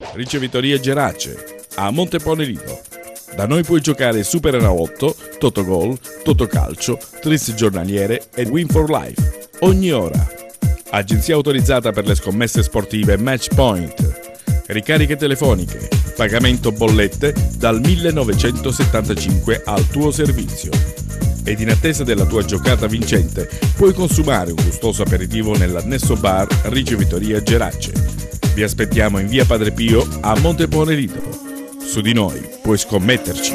Ricevitoria Gerace, a Montepone Lido. Da noi puoi giocare Super Enalotto, Totogol, Totocalcio, Tris giornaliere e Win for Life, ogni ora. Agenzia autorizzata per le scommesse sportive Match Point. Ricariche telefoniche, pagamento bollette dal 1975 al tuo servizio. Ed in attesa della tua giocata vincente puoi consumare un gustoso aperitivo nell'annesso bar Ricevitoria Gerace. Vi aspettiamo in via Padre Pio a Montepone Lido. Su di noi puoi scommetterci.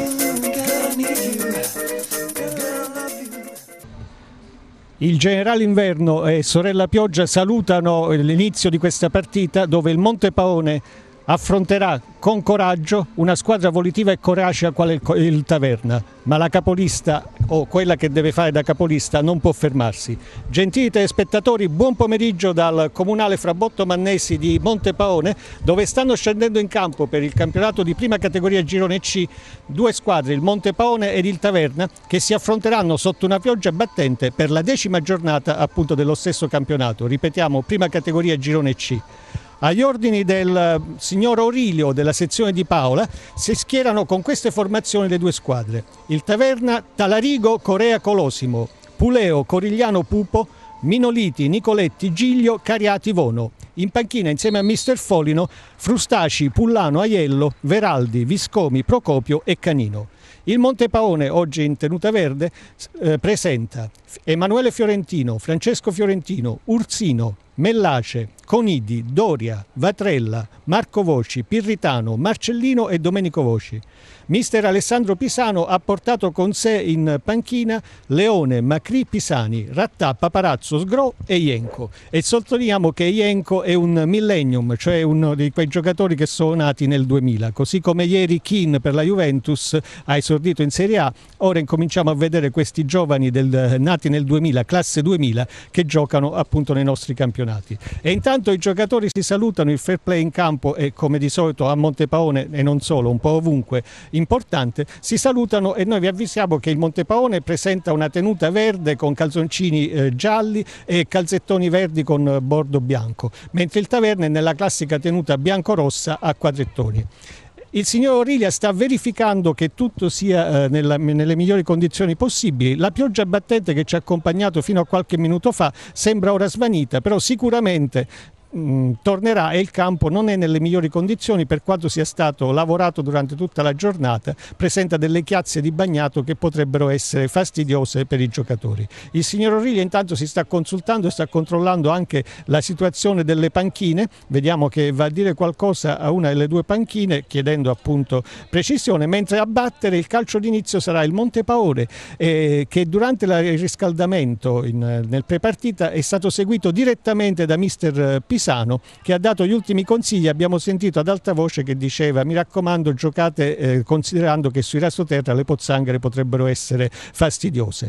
Il Generale Inverno e Sorella Pioggia salutano l'inizio di questa partita dove il Montepone affronterà con coraggio una squadra volitiva e coracea quale il Taverna, ma la capolista o quella che deve fare da capolista non può fermarsi. Gentili telespettatori, buon pomeriggio dal comunale Frabotto Mannesi di Montepone, dove stanno scendendo in campo per il campionato di prima categoria Girone C due squadre, il Montepone ed il Taverna, che si affronteranno sotto una pioggia battente per la 10ª giornata appunto dello stesso campionato. Ripetiamo, prima categoria Girone C. Agli ordini del signor Aurilio della sezione di Paola si schierano con queste formazioni le due squadre. Il Taverna, Talarigo, Corea, Colosimo, Puleo, Corigliano, Pupo, Minoliti, Nicoletti, Giglio, Cariati, Vono. In panchina insieme a Mister Folino, Frustaci, Pullano, Aiello, Veraldi, Viscomi, Procopio e Canino. Il Montepone, oggi in tenuta verde, presenta Emanuele Fiorentino, Francesco Fiorentino, Ursino, Mellace, Conidi, Doria, Vatrella, Marco Voci, Pirritano, Marcellino e Domenico Voci. Mister Alessandro Pisano ha portato con sé in panchina Leone, Macri, Pisani, Rattà, Paparazzo, Sgro e Ienco. E sottolineiamo che Ienco è un millennium, cioè uno di quei giocatori che sono nati nel 2000. Così come ieri Keane per la Juventus ha esordito in Serie A, ora incominciamo a vedere questi giovani nati nel 2000, classe 2000, che giocano appunto nei nostri campionati. E intanto i giocatori si salutano, il fair play in campo e come di solito a Montepone e non solo, un po' ovunque, importante, si salutano e noi vi avvisiamo che il Montepone presenta una tenuta verde con calzoncini gialli e calzettoni verdi con bordo bianco, mentre il Taverna è nella classica tenuta bianco-rossa a quadrettoni. Il signor Orilia sta verificando che tutto sia nelle migliori condizioni possibili. La pioggia battente che ci ha accompagnato fino a qualche minuto fa sembra ora svanita, però sicuramente tornerà e il campo non è nelle migliori condizioni per quanto sia stato lavorato durante tutta la giornata, presenta delle chiazze di bagnato che potrebbero essere fastidiose per i giocatori. Il signor Orilia intanto si sta consultando e sta controllando anche la situazione delle panchine, vediamo che va a dire qualcosa a una delle due panchine chiedendo appunto precisione, mentre a battere il calcio d'inizio sarà il Montepone che durante il riscaldamento nel prepartita è stato seguito direttamente da mister Pisano, che ha dato gli ultimi consigli. Abbiamo sentito ad alta voce che diceva: mi raccomando, giocate considerando che sui rasoterra le pozzanghere potrebbero essere fastidiose.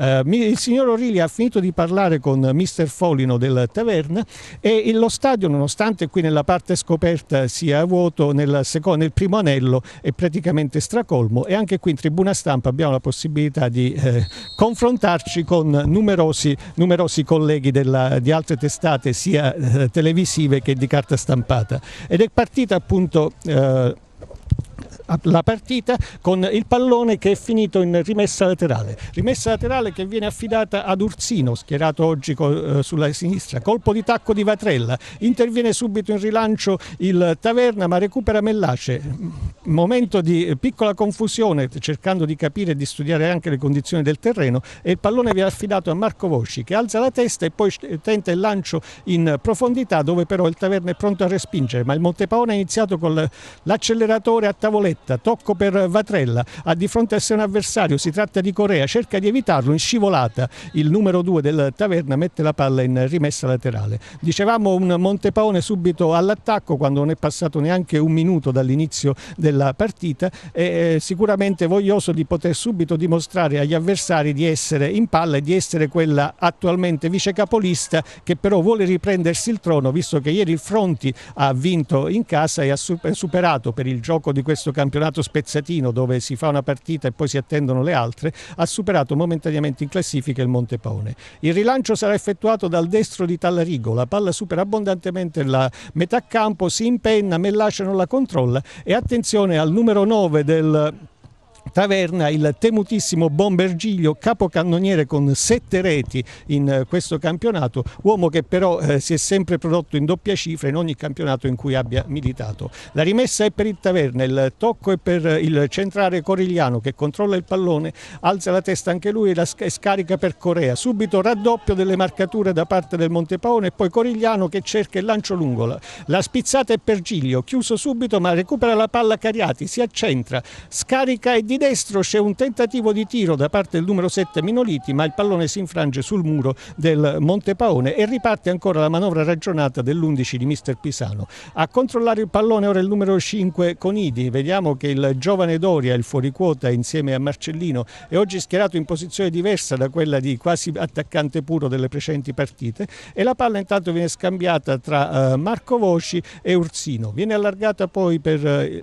Il signor Orilia ha finito di parlare con mister Folino del Taverna e lo stadio, nonostante qui nella parte scoperta sia vuoto, nel primo anello è praticamente stracolmo, e anche qui in tribuna stampa abbiamo la possibilità di confrontarci con numerosi colleghi di altre testate sia televisive che di carta stampata, ed è partita appunto la partita con il pallone che è finito in rimessa laterale che viene affidata ad Ursino, schierato oggi sulla sinistra, colpo di tacco di Vatrella, interviene subito in rilancio il Taverna ma recupera Mellace, momento di piccola confusione cercando di capire e di studiare anche le condizioni del terreno, e il pallone viene affidato a Marco Voci che alza la testa e poi tenta il lancio in profondità, dove però il Taverna è pronto a respingere, ma il Montepone ha iniziato con l'acceleratore a tavoletta, tocco per Vatrella, ha di fronte a sé un avversario, si tratta di Corea, cerca di evitarlo, in scivolata il numero 2 del Taverna mette la palla in rimessa laterale. Dicevamo un Montepone subito all'attacco quando non è passato neanche un minuto dall'inizio della partita, e sicuramente voglioso di poter subito dimostrare agli avversari di essere in palla e di essere quella attualmente vice capolista che però vuole riprendersi il trono, visto che ieri il Fronti ha vinto in casa e ha superato per il gioco di questo campionato campionato spezzatino dove si fa una partita e poi si attendono le altre, ha superato momentaneamente in classifica il Montepaone. Il rilancio sarà effettuato dal destro di Tallarigo, la palla supera abbondantemente la metà campo, si impenna, Mellace non la controlla e attenzione al numero 9 del Taverna, il temutissimo Bombergiglio, capocannoniere con 7 reti in questo campionato, uomo che però si è sempre prodotto in doppia cifra in ogni campionato in cui abbia militato. La rimessa è per il Taverna, il tocco è per il centrale Corigliano che controlla il pallone, alza la testa anche lui e scarica per Corea, subito raddoppio delle marcature da parte del Montepaone e poi Corigliano che cerca il lancio lungo, la spizzata è per Giglio, chiuso subito ma recupera la palla Cariati, si accentra, scarica e di destro c'è un tentativo di tiro da parte del numero 7 Minoliti, ma il pallone si infrange sul muro del Montepaone e riparte ancora la manovra ragionata dell'11 di mister Pisano. A controllare il pallone ora il numero 5 Conidi, vediamo che il giovane Doria, il fuoriquota insieme a Marcellino, è oggi schierato in posizione diversa da quella di quasi attaccante puro delle precedenti partite e la palla intanto viene scambiata tra Marco Voci e Ursino, viene allargata poi per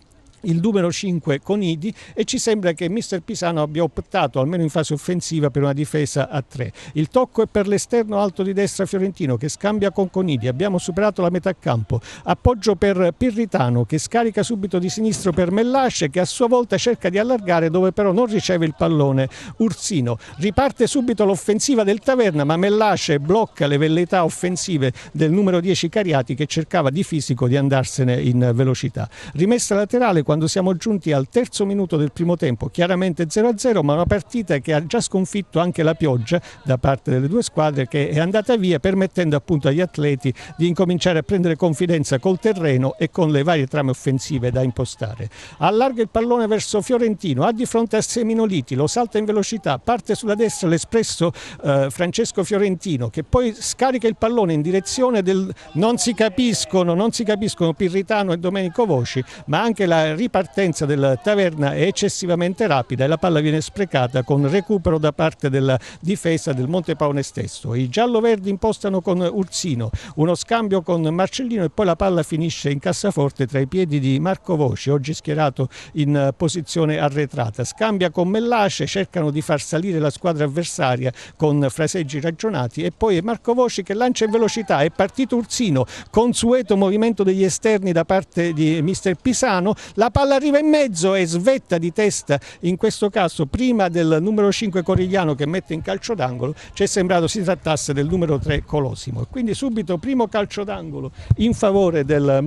il numero 5 Conidi e ci sembra che mister Pisano abbia optato almeno in fase offensiva per una difesa a 3. Il tocco è per l'esterno alto di destra fiorentino che scambia con Conidi, abbiamo superato la metà campo, appoggio per Pirritano che scarica subito di sinistro per Mellace che a sua volta cerca di allargare dove però non riceve il pallone Ursino, riparte subito l'offensiva del Taverna ma Mellace blocca le velleità offensive del numero 10 Cariati che cercava di fisico di andarsene in velocità. Rimessa laterale quando siamo giunti al terzo minuto del primo tempo, chiaramente 0-0, ma una partita che ha già sconfitto anche la pioggia da parte delle due squadre che è andata via permettendo appunto agli atleti di incominciare a prendere confidenza col terreno e con le varie trame offensive da impostare. Allarga il pallone verso Fiorentino, ha di fronte a sé Minoliti, lo salta in velocità, parte sulla destra l'espresso Francesco Fiorentino che poi scarica il pallone in direzione del non si capiscono Pirritano e Domenico Voci, ma anche la ripartenza del Taverna è eccessivamente rapida e la palla viene sprecata con recupero da parte della difesa del Montepaone stesso. I giallo-verdi impostano con Ursino, uno scambio con Marcellino e poi la palla finisce in cassaforte tra i piedi di Marco Voci, oggi schierato in posizione arretrata. Scambia con Mellace, cercano di far salire la squadra avversaria con fraseggi ragionati e poi è Marco Voci che lancia in velocità, è partito Ursino, consueto movimento degli esterni da parte di mister Pisano, la palla arriva in mezzo e svetta di testa, in questo caso prima del numero 5 Corigliano che mette in calcio d'angolo, ci è sembrato si trattasse del numero 3 Colosimo e quindi subito primo calcio d'angolo in favore del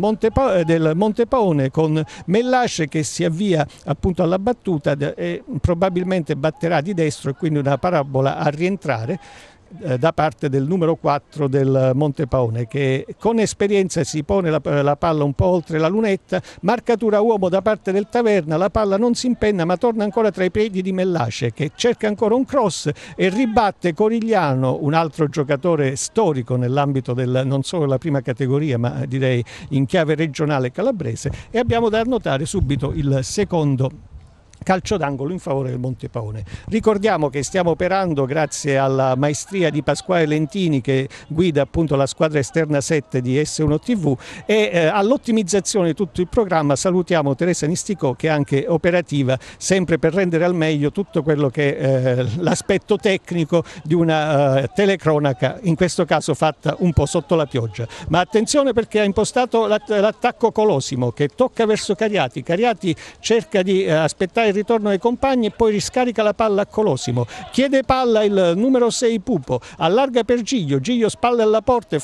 Montepaone con Mellace che si avvia appunto alla battuta e probabilmente batterà di destro e quindi una parabola a rientrare da parte del numero 4 del Montepaone che con esperienza si pone la palla un po' oltre la lunetta, marcatura uomo da parte del Taverna, la palla non si impenna ma torna ancora tra i piedi di Mellace che cerca ancora un cross e ribatte Corigliano, un altro giocatore storico nell'ambito del non solo della prima categoria ma direi in chiave regionale calabrese e abbiamo da annotare subito il secondo calcio d'angolo in favore del Montepaone. Ricordiamo che stiamo operando grazie alla maestria di Pasquale Lentini che guida appunto la squadra esterna 7 di S1 TV e all'ottimizzazione di tutto il programma salutiamo Teresa Nisticò che è anche operativa sempre per rendere al meglio tutto quello che è l'aspetto tecnico di una telecronaca, in questo caso fatta un po' sotto la pioggia. Ma attenzione perché ha impostato l'attacco Colosimo che tocca verso Cariati, Cariati cerca di aspettare il ritorno ai compagni e poi riscarica la palla a Colosimo, chiede palla il numero 6 Pupo, allarga per Giglio, Giglio spalle alla porta,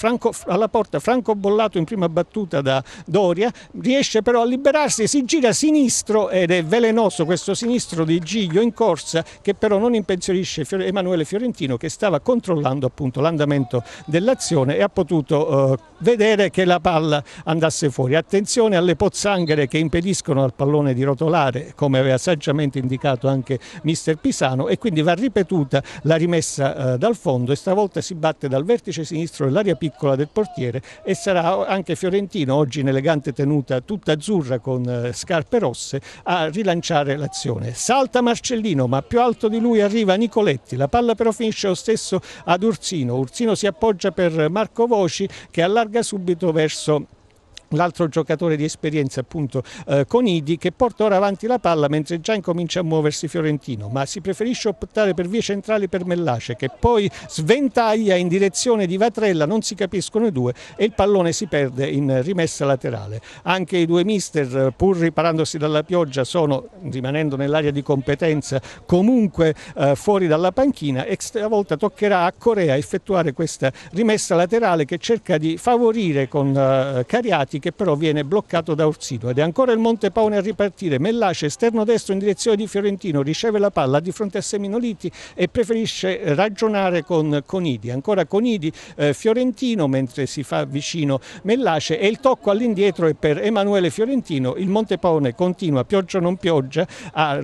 Franco bollato in prima battuta da Doria, riesce però a liberarsi, si gira sinistro ed è velenoso questo sinistro di Giglio in corsa che però non impensierisce Emanuele Fiorentino che stava controllando appunto l'andamento dell'azione e ha potuto vedere che la palla andasse fuori. Attenzione alle pozzanghere che impediscono al pallone di rotolare come aveva saggiamente indicato anche mister Pisano e quindi va ripetuta la rimessa dal fondo e stavolta si batte dal vertice sinistro dell'area piccola del portiere e sarà anche Fiorentino oggi in elegante tenuta tutta azzurra con scarpe rosse a rilanciare l'azione. Salta Marcellino ma più alto di lui arriva Nicoletti, la palla però finisce lo stesso ad Ursino, Ursino si appoggia per Marco Voci che allarga subito verso l'altro giocatore di esperienza appunto Conidi, che porta ora avanti la palla mentre già incomincia a muoversi Fiorentino, ma si preferisce optare per vie centrali per Mellace, che poi sventaglia in direzione di Vatrella, non si capiscono i due e il pallone si perde in rimessa laterale. Anche i due mister, pur riparandosi dalla pioggia, sono, rimanendo nell'area di competenza, comunque fuori dalla panchina, e stavolta toccherà a Corea effettuare questa rimessa laterale che cerca di favorire con Cariati, che però viene bloccato da Orsino, ed è ancora il Montepaone a ripartire. Mellace, esterno destro in direzione di Fiorentino, riceve la palla di fronte a Seminoliti e preferisce ragionare con Conidi. Ancora Conidi, Fiorentino, mentre si fa vicino Mellace, e il tocco all'indietro è per Emanuele Fiorentino. Il Montepaone continua, pioggia o non pioggia, a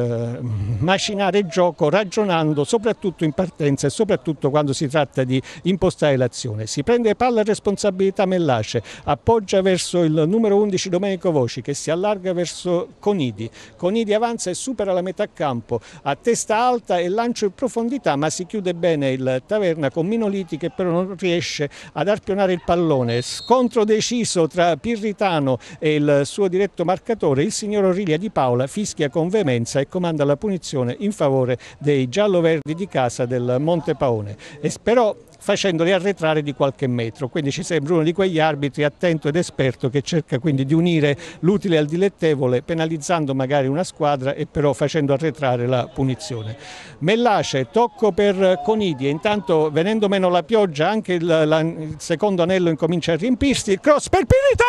macinare gioco, ragionando soprattutto in partenza e soprattutto quando si tratta di impostare l'azione. Si prende palla e responsabilità Mellace, appoggia verso il numero 11 Domenico Voci, che si allarga verso Conidi. Conidi avanza e supera la metà campo a testa alta e lancio in profondità, ma si chiude bene il Taverna con Minoliti, che però non riesce ad arpionare il pallone. Scontro deciso tra Pirritano e il suo diretto marcatore, il signor Orilia Di Paola fischia con veemenza e comanda la punizione in favore dei giallo-verdi di casa del Montepaone, e però facendoli arretrare di qualche metro. Quindi ci sembra uno di quegli arbitri attento ed esperto che cerca quindi di unire l'utile al dilettevole, penalizzando magari una squadra e però facendo arretrare la punizione. Mellace, tocco per Conidi, e intanto, venendo meno la pioggia, anche il secondo anello incomincia a riempirsi. Il cross per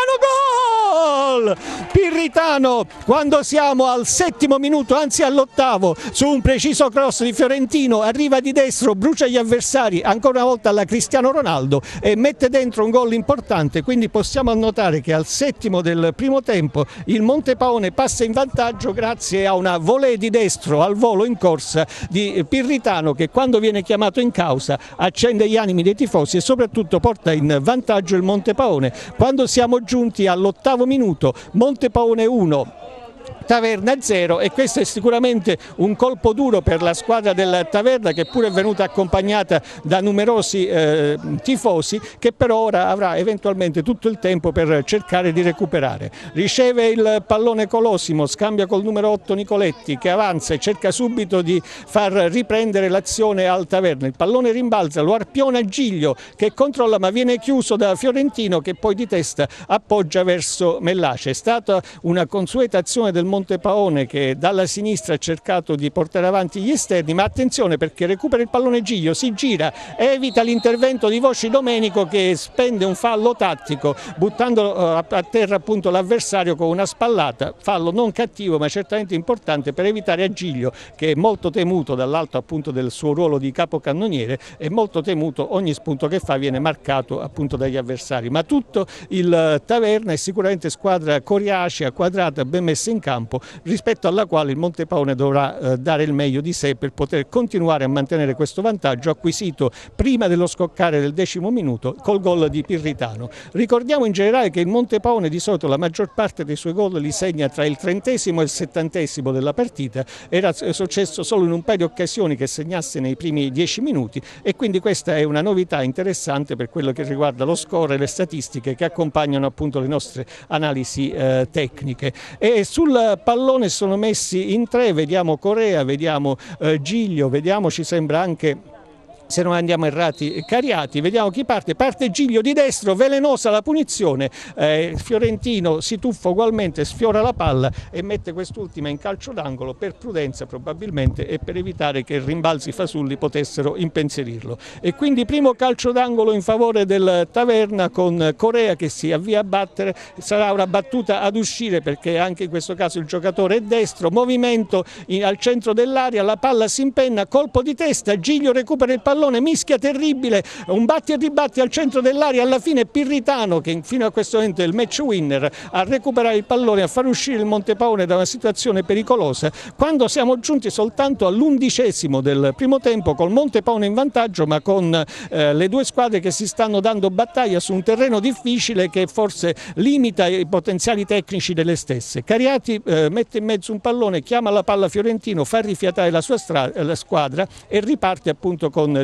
Pirritano, gol! Pirritano, quando siamo al 7° minuto, anzi all'8°, su un preciso cross di Fiorentino, arriva di destro, brucia gli avversari, ancora una volta alla Cristiano Ronaldo, e mette dentro un gol importante. Quindi possiamo annotare che al 7° del primo tempo il Montepaone passa in vantaggio grazie a una volée di destro al volo in corsa di Pirritano, che quando viene chiamato in causa accende gli animi dei tifosi e soprattutto porta in vantaggio il Montepaone. Quando siamo giunti all'8° minuto, Montepaone 1, Taverna 0, e questo è sicuramente un colpo duro per la squadra del Taverna, che pure è venuta accompagnata da numerosi tifosi, che però ora avrà eventualmente tutto il tempo per cercare di recuperare. Riceve il pallone Colosimo, scambia col numero 8 Nicoletti, che avanza e cerca subito di far riprendere l'azione al Taverna. Il pallone rimbalza, lo arpiona Giglio, che controlla ma viene chiuso da Fiorentino, che poi di testa appoggia verso Mellace. È stata una consueta azione del Montepaone, che dalla sinistra ha cercato di portare avanti gli esterni, ma attenzione, perché recupera il pallone Giglio, si gira, evita l'intervento di Voci Domenico, che spende un fallo tattico buttando a terra appunto l'avversario con una spallata. Fallo non cattivo ma certamente importante per evitare a Giglio, che è molto temuto dall'alto appunto del suo ruolo di capocannoniere, è molto temuto, ogni spunto che fa viene marcato appunto dagli avversari. Ma tutto il Taverna è sicuramente squadra coriacea, quadrata, ben messa in campo, rispetto alla quale il Montepaone dovrà dare il meglio di sé per poter continuare a mantenere questo vantaggio acquisito prima dello scoccare del 10° minuto col gol di Pirritano. Ricordiamo in generale che il Montepaone di solito la maggior parte dei suoi gol li segna tra il 30° e il 70° della partita. Era successo solo in un paio di occasioni che segnasse nei primi 10 minuti, e quindi questa è una novità interessante per quello che riguarda lo score e le statistiche che accompagnano appunto le nostre analisi tecniche. E sul pallone sono messi in 3, vediamo Corea, vediamo Giglio, vediamo, ci sembra anche, se non andiamo errati, Cariati. Vediamo chi parte. Parte Giglio di destro, velenosa la punizione, Fiorentino si tuffa ugualmente, sfiora la palla e mette quest'ultima in calcio d'angolo, per prudenza probabilmente e per evitare che rimbalzi fasulli potessero impensierirlo. E quindi primo calcio d'angolo in favore del Taverna, con Corea che si avvia a battere. Sarà una battuta ad uscire, perché anche in questo caso il giocatore è destro, movimento al centro dell'area, la palla si impenna, colpo di testa, Giglio recupera il pallone, mischia terribile, un batti e ribatti al centro dell'area, alla fine Pirritano, che fino a questo momento è il match winner, a recuperare il pallone, a far uscire il Montepaone da una situazione pericolosa, quando siamo giunti soltanto all'11° del primo tempo, col Montepaone in vantaggio, ma con le due squadre che si stanno dando battaglia su un terreno difficile che forse limita i potenziali tecnici delle stesse. Cariati mette in mezzo un pallone, chiama la palla Fiorentino, fa rifiatare la sua squadra e riparte appunto con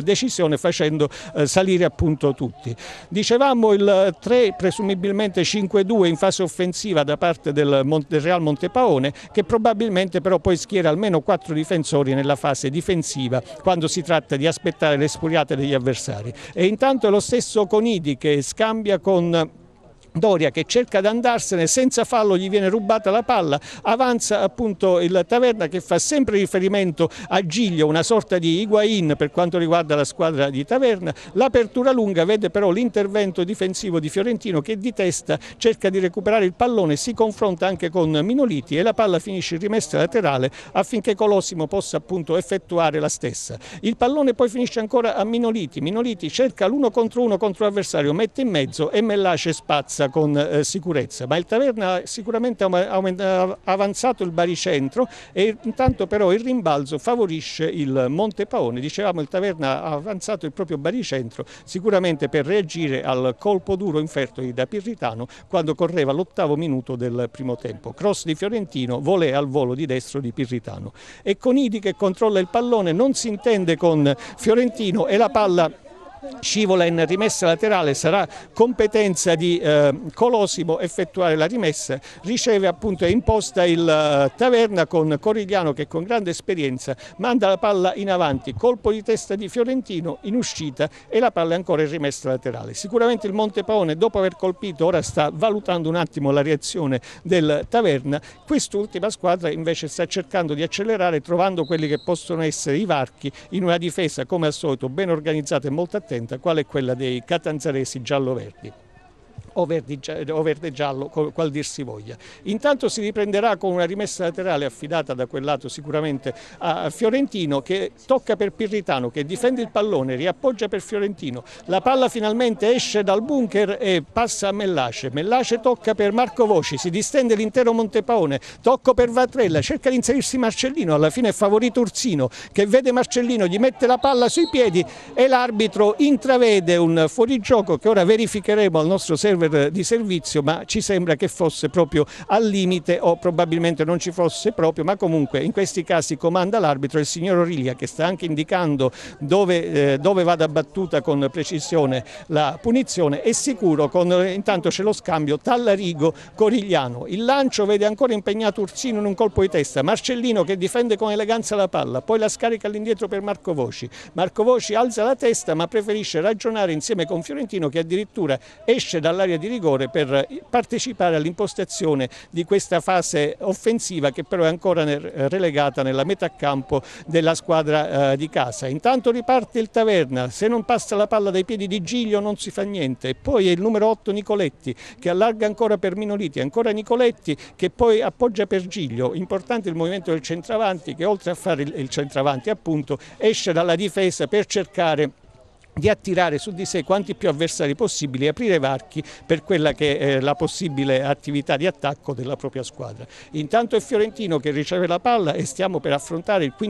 decisione, facendo salire appunto tutti. Dicevamo il 3, presumibilmente 5-2 in fase offensiva da parte del Real Montepaone, che probabilmente però poi schiera almeno 4 difensori nella fase difensiva quando si tratta di aspettare le spuriate degli avversari. E intanto è lo stesso Conidi che scambia con Doria, che cerca di andarsene, senza fallo gli viene rubata la palla, avanza appunto il Taverna, che fa sempre riferimento a Giglio, una sorta di Higuaín per quanto riguarda la squadra di Taverna. L'apertura lunga vede però l'intervento difensivo di Fiorentino, che di testa cerca di recuperare il pallone, si confronta anche con Minoliti e la palla finisce in rimessa laterale affinché Colosimo possa appunto effettuare la stessa. Il pallone poi finisce ancora a Minoliti, Minoliti cerca l'1 contro 1 contro l'avversario, mette in mezzo e Mellace spazza con sicurezza, ma il Taverna ha sicuramente avanzato il baricentro e intanto però il rimbalzo favorisce il Montepaone. Dicevamo, il Taverna ha avanzato il proprio baricentro sicuramente per reagire al colpo duro infertogli da Pirritano quando correva l'8° minuto del primo tempo. Cross di Fiorentino, volée al volo di destro di Pirritano e Conidi che controlla il pallone, non si intende con Fiorentino e la palla scivola in rimessa laterale. Sarà competenza di Colosimo effettuare la rimessa, riceve appunto imposta il Taverna con Corigliano che con grande esperienza manda la palla in avanti, colpo di testa di Fiorentino in uscita e la palla è ancora in rimessa laterale. Sicuramente il Montepaone, dopo aver colpito, ora sta valutando un attimo la reazione del Taverna. Quest'ultima squadra invece sta cercando di accelerare, trovando quelli che possono essere i varchi in una difesa come al solito ben organizzata e molto attenta, qual è quella dei catanzaresi giallo-verdi. O verde-giallo, qual dir si voglia. Intanto si riprenderà con una rimessa laterale affidata da quel lato sicuramente a Fiorentino, che tocca per Pirritano, che difende il pallone, riappoggia per Fiorentino. La palla finalmente esce dal bunker e passa a Mellace. Mellace tocca per Marco Voci, si distende l'intero Montepaone, tocco per Vatrella, cerca di inserirsi Marcellino, alla fine è favorito Ursino, che vede Marcellino, gli mette la palla sui piedi e l'arbitro intravede un fuorigioco che ora verificheremo al nostro server di servizio, ma ci sembra che fosse proprio al limite, o probabilmente non ci fosse proprio, ma comunque in questi casi comanda l'arbitro, il signor Orilia, che sta anche indicando dove vada battuta con precisione la punizione. È sicuro, intanto c'è lo scambio Tallarigo-Corigliano, il lancio vede ancora impegnato Ursino in un colpo di testa, Marcellino che difende con eleganza la palla, poi la scarica all'indietro per Marco Voci. Marco Voci alza la testa ma preferisce ragionare insieme con Fiorentino, che addirittura esce dall'area di rigore per partecipare all'impostazione di questa fase offensiva, che però è ancora relegata nella metà campo della squadra di casa. Intanto riparte il Taverna, se non passa la palla dai piedi di Giglio non si fa niente, e poi è il numero 8 Nicoletti che allarga ancora per Minoliti, ancora Nicoletti che poi appoggia per Giglio. Importante il movimento del centravanti, che oltre a fare il centravanti appunto esce dalla difesa per cercare di attirare su di sé quanti più avversari possibili e aprire varchi per quella che è la possibile attività di attacco della propria squadra. Intanto è Fiorentino che riceve la palla e stiamo per affrontare il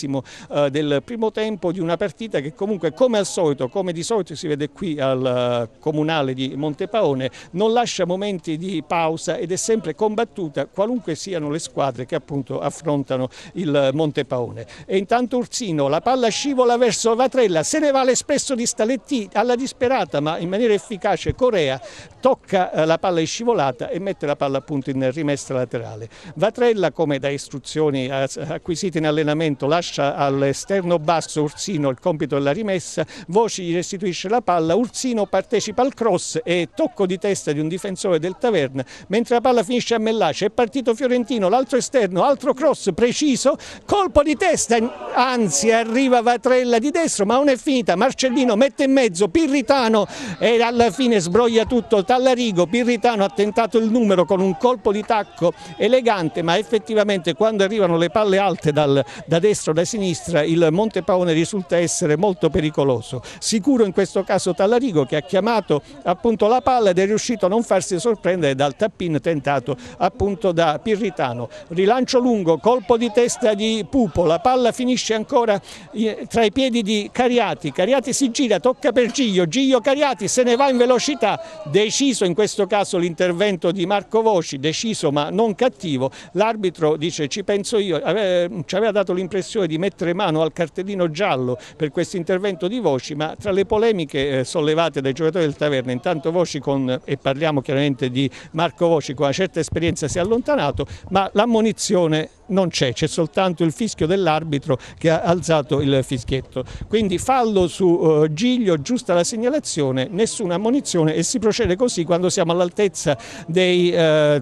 15° del primo tempo di una partita che comunque, come al solito, come di solito si vede qui al Comunale di Montepaone, non lascia momenti di pausa ed è sempre combattuta qualunque siano le squadre che appunto affrontano il Montepaone. E intanto Ursino, la palla scivola verso Vatrella, se ne va l'Espresso di Staletti alla disperata, ma in maniera efficace Corea tocca la palla in scivolata e mette la palla appunto in rimessa laterale. Vatrella, come da istruzioni acquisite in allenamento, lascia all'esterno basso Ursino il compito della rimessa, Voci gli restituisce la palla, Ursino partecipa al cross e tocco di testa di un difensore del Taverna, mentre la palla finisce a Mellace. È partito Fiorentino, l'altro esterno, altro cross preciso, colpo di testa, anzi arriva Vatrella di destro, ma non è finita. Marcellino mette in mezzo Pirritano e alla fine sbroglia tutto Tallarigo. Pirritano ha tentato il numero con un colpo di tacco elegante, ma effettivamente quando arrivano le palle alte da destra o da sinistra il Montepaone risulta essere molto pericoloso. Sicuro in questo caso Tallarigo, che ha chiamato appunto la palla ed è riuscito a non farsi sorprendere dal tap-in tentato appunto da Pirritano. Rilancio lungo, colpo di testa di Pupo, la palla finisce ancora tra i piedi di Cariati. Cariati si rigira, tocca per Giglio Cariati se ne va in velocità, deciso in questo caso l'intervento di Marco Voci, deciso ma non cattivo. L'arbitro dice ci penso io, ci aveva dato l'impressione di mettere mano al cartellino giallo per questo intervento di Voci, ma tra le polemiche sollevate dai giocatori del Taverna, intanto Voci e parliamo chiaramente di Marco Voci, con una certa esperienza si è allontanato, ma l'ammonizione non c'è soltanto il fischio dell'arbitro che ha alzato il fischietto. Quindi fallo su Giglio, giusta la segnalazione, nessuna ammonizione e si procede così quando siamo all'altezza dei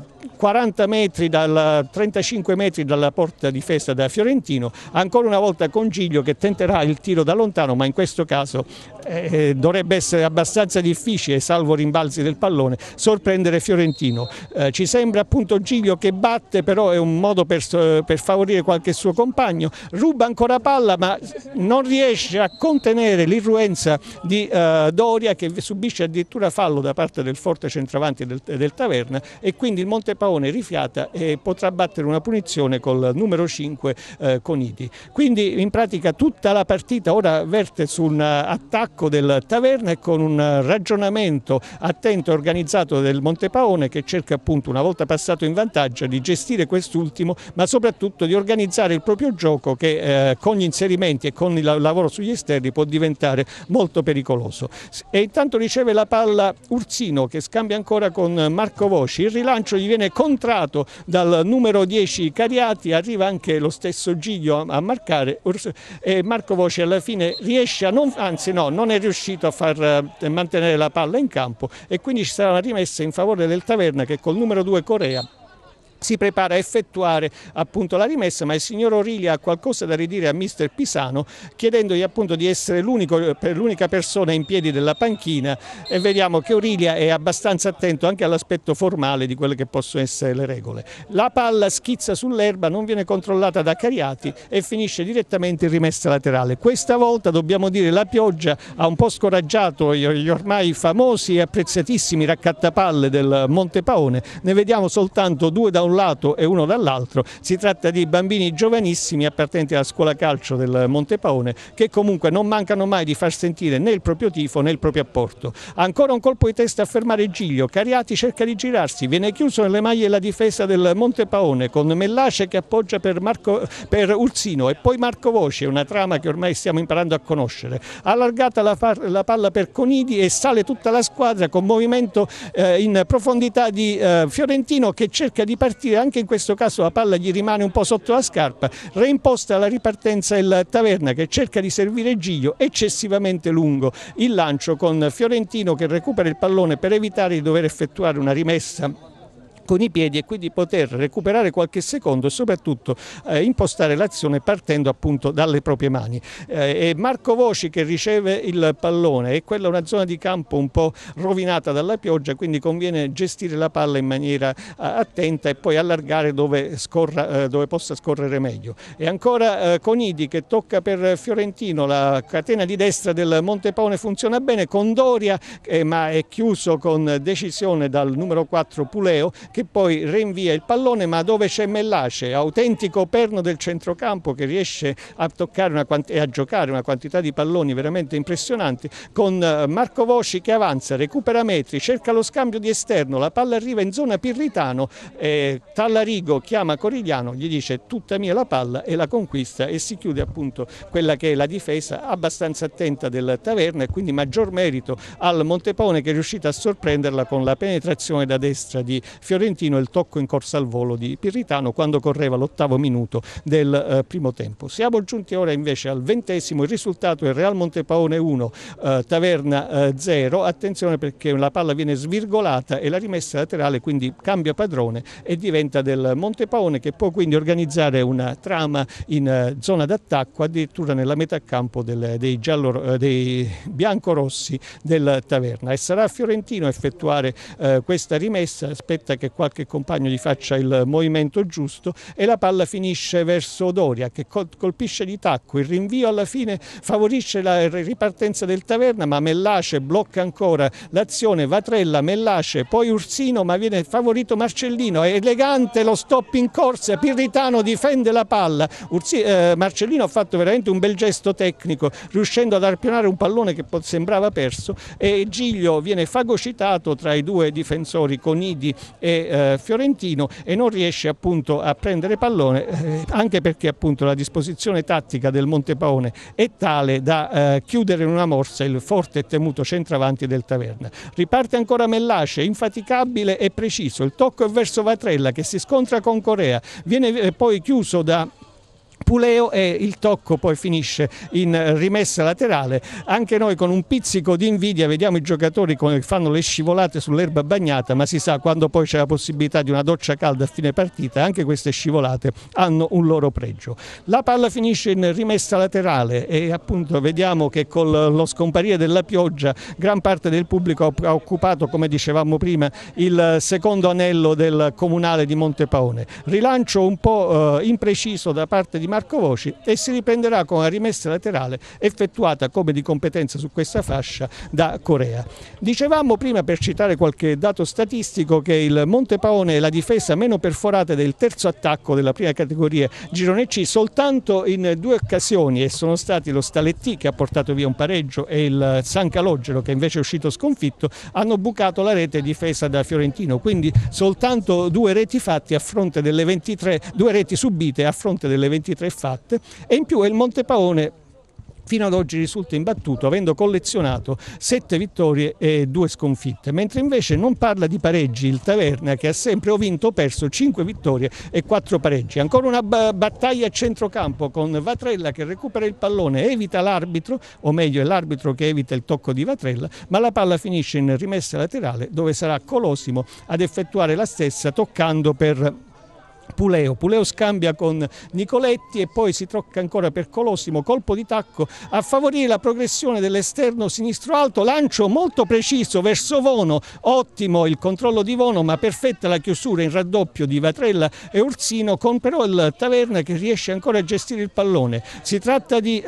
40 metri, 35 metri dalla porta difesa da Fiorentino, ancora una volta con Giglio che tenterà il tiro da lontano, ma in questo caso dovrebbe essere abbastanza difficile, salvo rimbalzi del pallone, sorprendere Fiorentino. Ci sembra appunto Giglio che batte, però è un modo per favorire qualche suo compagno, ruba ancora palla ma non riesce a contenere l'irruenza di Doria, che subisce addirittura fallo da parte del forte centravanti del Taverna, e quindi il Montepaone rifiata e potrà battere una punizione col numero 5 Conidi. Quindi in pratica tutta la partita ora verte su un attacco del Taverna e con un ragionamento attento e organizzato del Montepaone, che cerca appunto, una volta passato in vantaggio, di gestire quest'ultimo, ma soprattutto di organizzare il proprio gioco che con gli inserimenti e con il lavoro sugli esterni può diventare molto pericoloso. E intanto riceve la palla Ursino, che scambia ancora con Marco Voci, il rilancio gli viene contrato dal numero 10 Cariati, arriva anche lo stesso Giglio a marcare e Marco Voci alla fine riesce a non è riuscito a far mantenere la palla in campo, e quindi ci sarà una rimessa in favore del Taverna, che col numero 2 Corea si prepara a effettuare appunto la rimessa, ma il signor Orilia ha qualcosa da ridire a mister Pisano, chiedendogli appunto di essere l'unica persona in piedi della panchina, e vediamo che Orilia è abbastanza attento anche all'aspetto formale di quelle che possono essere le regole. La palla schizza sull'erba, non viene controllata da Cariati e finisce direttamente in rimessa laterale. Questa volta dobbiamo dire la pioggia ha un po' scoraggiato gli ormai famosi e apprezzatissimi raccattapalle del Montepaone, ne vediamo soltanto due da un lato e uno dall'altro. Si tratta di bambini giovanissimi appartenenti alla scuola calcio del Montepaone, che comunque non mancano mai di far sentire né il proprio tifo né il proprio apporto. Ancora un colpo di testa a fermare Giglio, Cariati cerca di girarsi, viene chiuso nelle maglie la difesa del Montepaone con Mellace che appoggia per Ursino e poi Marco Voci, una trama che ormai stiamo imparando a conoscere. Allargata la palla per Conidi e sale tutta la squadra con movimento in profondità di Fiorentino, che cerca di partire, anche in questo caso la palla gli rimane un po' sotto la scarpa, reimposta la ripartenza il Taverna, che cerca di servire Giglio, eccessivamente lungo il lancio con Fiorentino che recupera il pallone per evitare di dover effettuare una rimessa con i piedi e quindi poter recuperare qualche secondo e soprattutto impostare l'azione partendo appunto dalle proprie mani. E Marco Voci che riceve il pallone, e quella è una zona di campo un po' rovinata dalla pioggia, quindi conviene gestire la palla in maniera attenta e poi allargare dove possa scorrere meglio. E ancora Conidi che tocca per Fiorentino, la catena di destra del Montepaone funziona bene con Doria, ma è chiuso con decisione dal numero 4 Puleo, che poi rinvia il pallone, ma dove c'è Mellace, autentico perno del centrocampo, che riesce a toccare e a giocare una quantità di palloni veramente impressionanti, con Marco Voci che avanza, recupera metri, cerca lo scambio di esterno, la palla arriva in zona Pirritano, Tallarigo chiama Corigliano, gli dice tutta mia la palla e la conquista, e si chiude appunto quella che è la difesa abbastanza attenta del Taverna, e quindi maggior merito al Montepaone, che è riuscito a sorprenderla con la penetrazione da destra di Fiorentino e il tocco in corsa al volo di Pirritano quando correva l'8° minuto del primo tempo. Siamo giunti ora invece al 20°, il risultato è Real Montepaone 1, Taverna 0. Attenzione perché la palla viene svirgolata e la rimessa laterale quindi cambia padrone e diventa del Montepaone, che può quindi organizzare una trama in zona d'attacco addirittura nella metà campo dei biancorossi del Taverna, e sarà Fiorentino a effettuare questa rimessa. Aspetta che qualche compagno gli faccia il movimento giusto e la palla finisce verso Doria che colpisce di tacco. Il rinvio alla fine favorisce la ripartenza del Taverna, ma Mellace blocca ancora l'azione. Vatrella, Mellace, poi Ursino, ma viene favorito Marcellino. È elegante lo stop in corsa, Pirritano difende la palla. Marcellino ha fatto veramente un bel gesto tecnico, riuscendo ad arpionare un pallone che sembrava perso, e Giglio viene fagocitato tra i due difensori Conidi e Fiorentino e non riesce appunto a prendere pallone, anche perché appunto la disposizione tattica del Montepaone è tale da chiudere in una morsa il forte e temuto centravanti del Taverna. Riparte ancora Mellace, infaticabile e preciso, il tocco è verso Vatrella che si scontra con Corea, viene poi chiuso da Puleo e il tocco poi finisce in rimessa laterale. Anche noi con un pizzico di invidia vediamo i giocatori che fanno le scivolate sull'erba bagnata, ma si sa, quando poi c'è la possibilità di una doccia calda a fine partita, anche queste scivolate hanno un loro pregio. La palla finisce in rimessa laterale e appunto vediamo che con lo scomparire della pioggia gran parte del pubblico ha occupato, come dicevamo prima, il secondo anello del comunale di Montepaone. Rilancio un po' impreciso da parte di Marco Voci e si riprenderà con una rimessa laterale effettuata come di competenza su questa fascia da Corea. Dicevamo prima, per citare qualche dato statistico, che il Montepaone è la difesa meno perforata del terzo attacco della prima categoria Girone C, soltanto in due occasioni, e sono stati lo Staletti che ha portato via un pareggio e il San Calogero che invece è uscito sconfitto, hanno bucato la rete difesa da Fiorentino, quindi soltanto due reti fatte a fronte delle 23, due reti subite a fronte delle 23 fatte, e in più il Montepaone fino ad oggi risulta imbattuto avendo collezionato 7 vittorie e 2 sconfitte, mentre invece non parla di pareggi il Taverna, che ha sempre o vinto o perso 5 vittorie e 4 pareggi. Ancora una battaglia a centrocampo con Vatrella che recupera il pallone, evita l'arbitro, o meglio è l'arbitro che evita il tocco di Vatrella, ma la palla finisce in rimessa laterale dove sarà Colosimo ad effettuare la stessa, toccando per Puleo. Puleo scambia con Nicoletti e poi si tocca ancora per Colosimo, colpo di tacco a favorire la progressione dell'esterno sinistro alto, lancio molto preciso verso Vono, ottimo il controllo di Vono, ma perfetta la chiusura in raddoppio di Vatrella e Ursino, con però il Taverna che riesce ancora a gestire il pallone. Si tratta di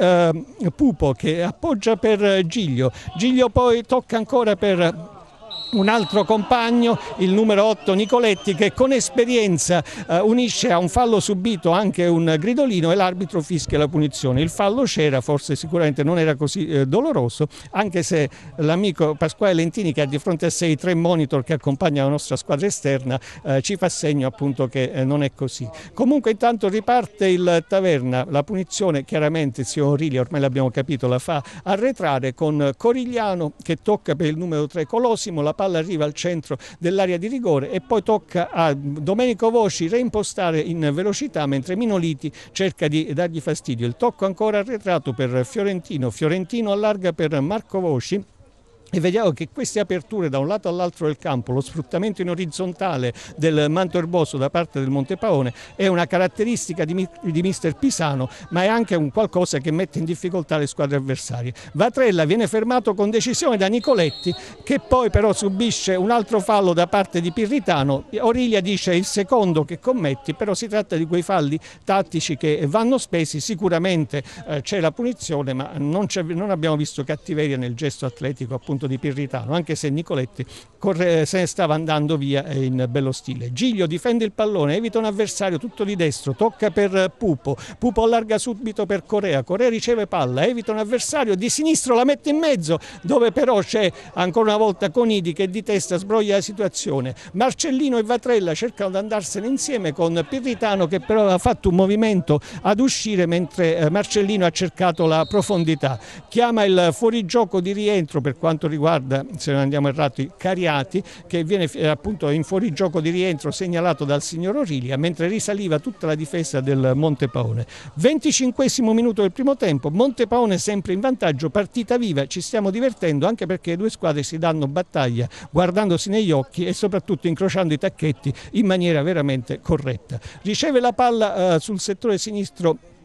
Pupo che appoggia per Giglio, Giglio poi tocca ancora per un altro compagno, il numero 8 Nicoletti, che con esperienza unisce a un fallo subito anche un gridolino e l'arbitro fischia la punizione. Il fallo c'era, forse sicuramente non era così doloroso, anche se l'amico Pasquale Lentini, che ha di fronte a sé i 3 monitor che accompagnano la nostra squadra esterna, ci fa segno appunto che non è così. Comunque intanto riparte il Taverna, la punizione chiaramente zio Orilia, ormai l'abbiamo capito, la fa arretrare con Corigliano che tocca per il numero 3 Colosimo, la palla arriva al centro dell'area di rigore e poi tocca a Domenico Voci reimpostare in velocità mentre Minoliti cerca di dargli fastidio. Il tocco ancora arretrato per Fiorentino, Fiorentino allarga per Marco Voci. E vediamo che queste aperture da un lato all'altro del campo, lo sfruttamento in orizzontale del manto erboso da parte del Montepaone è una caratteristica di mister Pisano, ma è anche un qualcosa che mette in difficoltà le squadre avversarie. Vatrella viene fermato con decisione da Nicoletti, che poi però subisce un altro fallo da parte di Pirritano. Orilia dice il secondo che commetti, però si tratta di quei falli tattici che vanno spesi. Sicuramente c'è la punizione, ma non abbiamo visto cattiveria nel gesto atletico appunto di Pirritano, anche se Nicoletti se ne stava andando via in bello stile. Giglio difende il pallone, evita un avversario tutto di destro, tocca per Pupo, Pupo allarga subito per Corea, Corea riceve palla, evita un avversario, di sinistro la mette in mezzo, dove però c'è ancora una volta Conidi che di testa sbroglia la situazione. Marcellino e Vatrella cercano di andarsene insieme con Pirritano, che però ha fatto un movimento ad uscire mentre Marcellino ha cercato la profondità. Chiama il fuorigioco di rientro per quanto riguarda, se non andiamo errati, Cariati, che viene appunto in fuorigioco di rientro segnalato dal signor Orilia, mentre risaliva tutta la difesa del Montepaone. 25esimo minuto del primo tempo, Montepaone sempre in vantaggio, partita viva, ci stiamo divertendo anche perché le due squadre si danno battaglia guardandosi negli occhi e soprattutto incrociando i tacchetti in maniera veramente corretta. Riceve la palla sul settore sinistro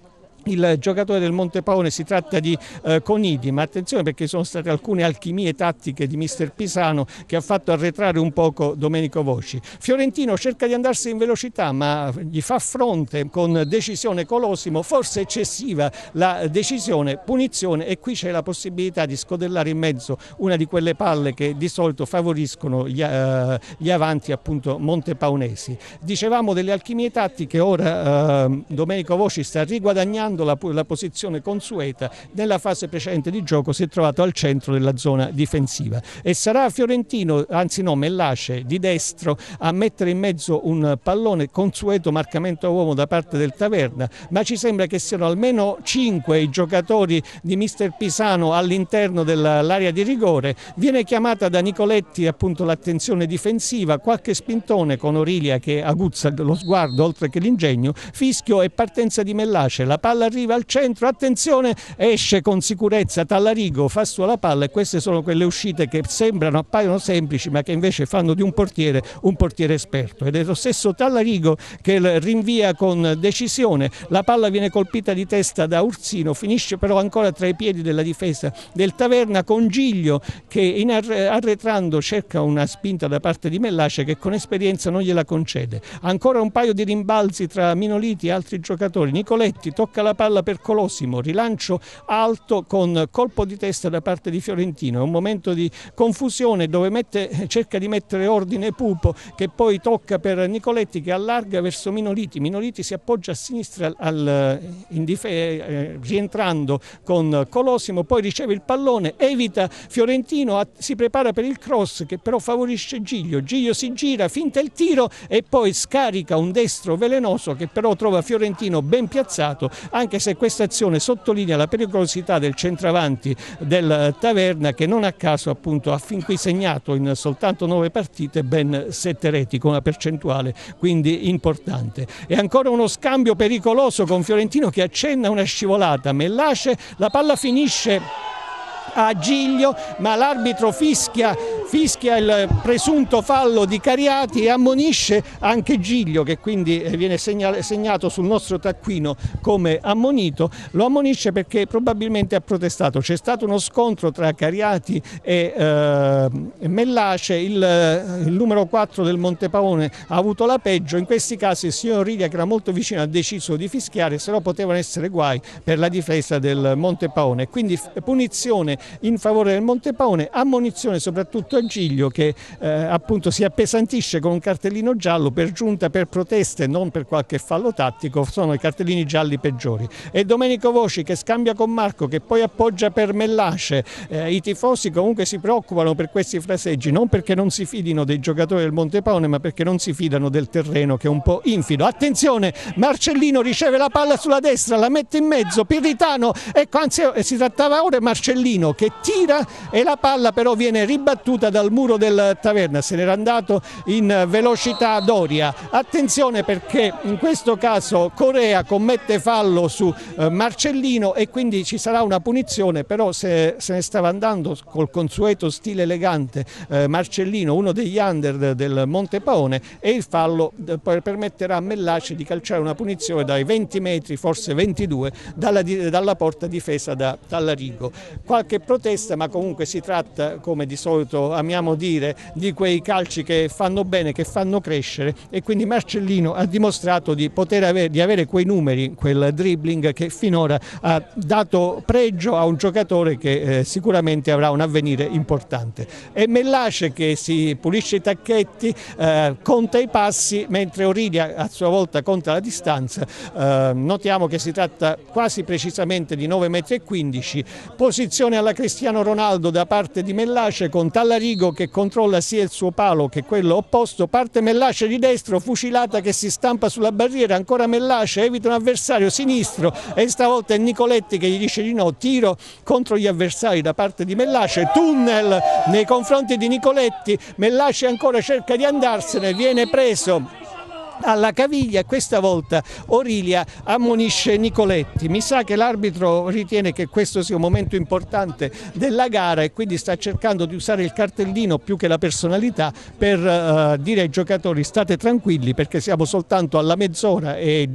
il giocatore del Montepaone, si tratta di Conidi, ma attenzione perché sono state alcune alchimie tattiche di mister Pisano che ha fatto arretrare un poco Domenico Voci. Fiorentino cerca di andarsene in velocità, ma gli fa fronte con decisione Colosimo, forse eccessiva la decisione, punizione, e qui c'è la possibilità di scodellare in mezzo una di quelle palle che di solito favoriscono gli avanti appunto montepaonesi. Dicevamo delle alchimie tattiche, ora Domenico Voci sta riguadagnando la posizione consueta. Nella fase precedente di gioco si è trovato al centro della zona difensiva e sarà Fiorentino, anzi no, Mellace di destro a mettere in mezzo un pallone, consueto marcamento a uomo da parte del Taverna, ma ci sembra che siano almeno 5 i giocatori di mister Pisano all'interno dell'area di rigore. Viene chiamata da Nicoletti appunto l'attenzione difensiva, qualche spintone con Orilia che aguzza lo sguardo oltre che l'ingegno, fischio e partenza di Mellace, la palla arriva al centro, attenzione, esce con sicurezza Tallarigo, fa sua la palla, e queste sono quelle uscite che appaiono semplici ma che invece fanno di un portiere esperto, ed è lo stesso Tallarigo che rinvia con decisione. La palla viene colpita di testa da Ursino, finisce però ancora tra i piedi della difesa del Taverna, con Giglio che arretrando cerca una spinta da parte di Mellace che con esperienza non gliela concede. Ancora un paio di rimbalzi tra Minoliti e altri giocatori. Nicoletti tocca la palla per Colosimo, rilancio alto con colpo di testa da parte di Fiorentino. È un momento di confusione dove cerca di mettere ordine Pupo, che poi tocca per Nicoletti che allarga verso Minoliti. Minoliti si appoggia a sinistra rientrando con Colosimo, poi riceve il pallone, evita Fiorentino, si prepara per il cross che però favorisce Giglio. Giglio si gira, finta il tiro e poi scarica un destro velenoso che però trova Fiorentino ben piazzato, anche se questa azione sottolinea la pericolosità del centravanti del Taverna, che non a caso appunto ha fin qui segnato in soltanto 9 partite ben 7 reti, con una percentuale quindi importante. E ancora uno scambio pericoloso con Fiorentino che accenna una scivolata. Mellace, la palla finisce a Giglio, ma l'arbitro fischia il presunto fallo di Cariati e ammonisce anche Giglio, che quindi viene segnato sul nostro taccuino come ammonito. Lo ammonisce perché probabilmente ha protestato. C'è stato uno scontro tra Cariati e Mellace, il numero 4 del Montepaone ha avuto la peggio. In questi casi il signor Rilia, che era molto vicino, ha deciso di fischiare, se no potevano essere guai per la difesa del Montepaone. Quindi punizione in favore del Montepaone, ammonizione soprattutto a Giglio che appunto si appesantisce con un cartellino giallo, per giunta per proteste, non per qualche fallo tattico, sono i cartellini gialli peggiori. E Domenico Voci che scambia con Marco, che poi appoggia per Mellace. I tifosi comunque si preoccupano per questi fraseggi, non perché non si fidino dei giocatori del Montepaone, ma perché non si fidano del terreno che è un po' infido. Attenzione, Marcellino riceve la palla sulla destra, la mette in mezzo, Pirritano, ecco, anzi si trattava ora Marcellino che tira e la palla però viene ribattuta dal muro del Taverna, se n'era andato in velocità Doria. Attenzione perché in questo caso Corea commette fallo su Marcellino e quindi ci sarà una punizione, però se ne stava andando col consueto stile elegante Marcellino, uno degli under del Montepaone, e il fallo permetterà a Mellace di calciare una punizione dai 20 metri, forse 22, dalla porta difesa da Tallarigo. Qualche protesta, ma comunque si tratta, come di solito amiamo dire, di quei calci che fanno bene, che fanno crescere, e quindi Marcellino ha dimostrato di avere quei numeri, quel dribbling che finora ha dato pregio a un giocatore che sicuramente avrà un avvenire importante. E Mellace che si pulisce i tacchetti, conta i passi, mentre Orilia a sua volta conta la distanza. Notiamo che si tratta quasi precisamente di 9,15 m, posizione alla Cristiano Ronaldo da parte di Mellace, con Tallarigo che controlla sia il suo palo che quello opposto. Parte Mellace di destro, fucilata che si stampa sulla barriera, ancora Mellace, evita un avversario sinistro e stavolta è Nicoletti che gli dice di no, tiro contro gli avversari da parte di Mellace, tunnel nei confronti di Nicoletti, Mellace ancora cerca di andarsene, viene preso alla caviglia e questa volta Orilia ammonisce Nicoletti. Mi sa che l'arbitro ritiene che questo sia un momento importante della gara e quindi sta cercando di usare il cartellino più che la personalità per dire ai giocatori state tranquilli perché siamo soltanto alla mezz'ora e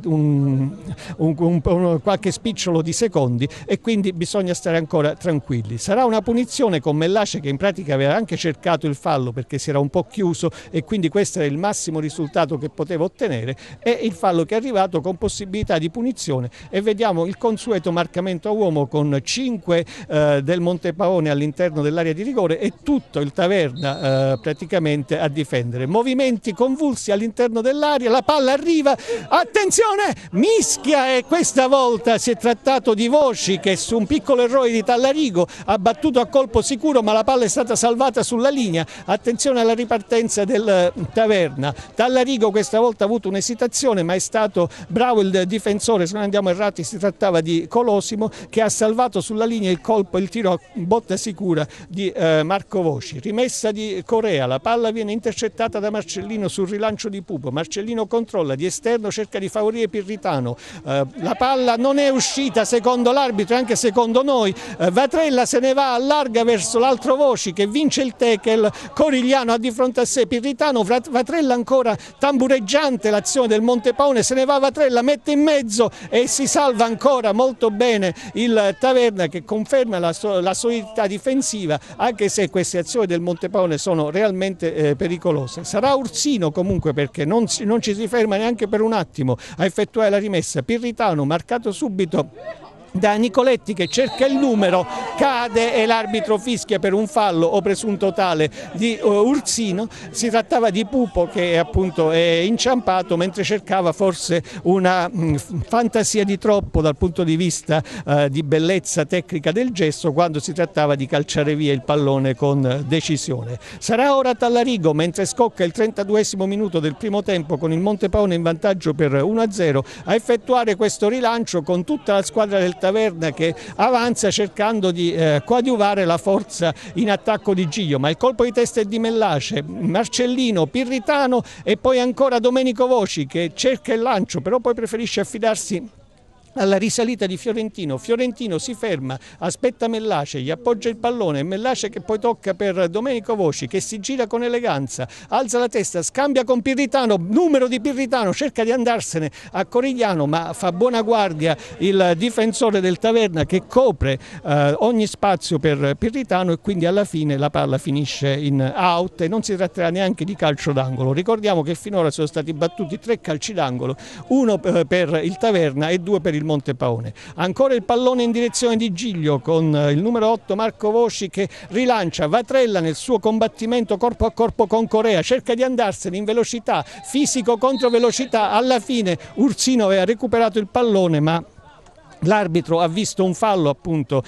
qualche spicciolo di secondi e quindi bisogna stare ancora tranquilli. Sarà una punizione con Mellace che in pratica aveva anche cercato il fallo perché si era un po' chiuso e quindi questo era il massimo risultato che poteva ottenere, e il fallo che è arrivato con possibilità di punizione e vediamo il consueto marcamento a uomo con 5 del Montepaone all'interno dell'area di rigore e tutto il Taverna praticamente a difendere. Movimenti convulsi all'interno dell'area, la palla arriva, attenzione, mischia e questa volta si è trattato di Voci che su un piccolo errore di Tallarigo ha battuto a colpo sicuro ma la palla è stata salvata sulla linea. Attenzione alla ripartenza del Taverna, Tallarigo questa volta ha avuto un'esitazione ma è stato bravo il difensore, se non andiamo errati si trattava di Colosimo che ha salvato sulla linea il colpo, il tiro a botta sicura di Marco Voci. Rimessa di Corea, la palla viene intercettata da Marcellino sul rilancio di Pupo, Marcellino controlla di esterno, cerca di favorire Pirritano, la palla non è uscita secondo l'arbitro e anche secondo noi, Vatrella se ne va allarga verso l'altro Voci che vince il tackle, Corigliano ha di fronte a sé Pirritano, Vatrella ancora tambureggiante l'azione del Montepaone, se ne va Vatrella, mette in mezzo e si salva ancora molto bene il Taverna che conferma la solidità difensiva anche se queste azioni del Montepaone sono realmente pericolose. Sarà Ursino comunque perché non ci si ferma neanche per un attimo a effettuare la rimessa. Pirritano marcato subito da Nicoletti che cerca il numero, cade e l'arbitro fischia per un fallo o presunto tale di Ursino. Si trattava di Pupo che appunto è inciampato mentre cercava forse una fantasia di troppo dal punto di vista di bellezza tecnica del gesto quando si trattava di calciare via il pallone con decisione. Sarà ora Tallarigo mentre scocca il 32esimo minuto del primo tempo con il Montepaone in vantaggio per 1-0 a effettuare questo rilancio con tutta la squadra del Taverna che avanza cercando di coadiuvare la forza in attacco di Giglio, ma il colpo di testa è di Mellace, Marcellino, Pirritano e poi ancora Domenico Voci che cerca il lancio però poi preferisce affidarsi alla risalita di Fiorentino. Fiorentino si ferma, aspetta Mellace, gli appoggia il pallone, Mellace che poi tocca per Domenico Voci che si gira con eleganza, alza la testa, scambia con Pirritano, numero di Pirritano, cerca di andarsene a Corigliano ma fa buona guardia il difensore del Taverna che copre ogni spazio per Pirritano e quindi alla fine la palla finisce in out e non si tratterà neanche di calcio d'angolo. Ricordiamo che finora sono stati battuti 3 calci d'angolo, uno per il Taverna e 2 per il Montepaone. Ancora il pallone in direzione di Giglio con il numero 8 Marco Voci che rilancia Vatrella nel suo combattimento corpo a corpo con Corea, cerca di andarsene in velocità, fisico contro velocità, alla fine Ursino aveva recuperato il pallone ma l'arbitro ha visto un fallo appunto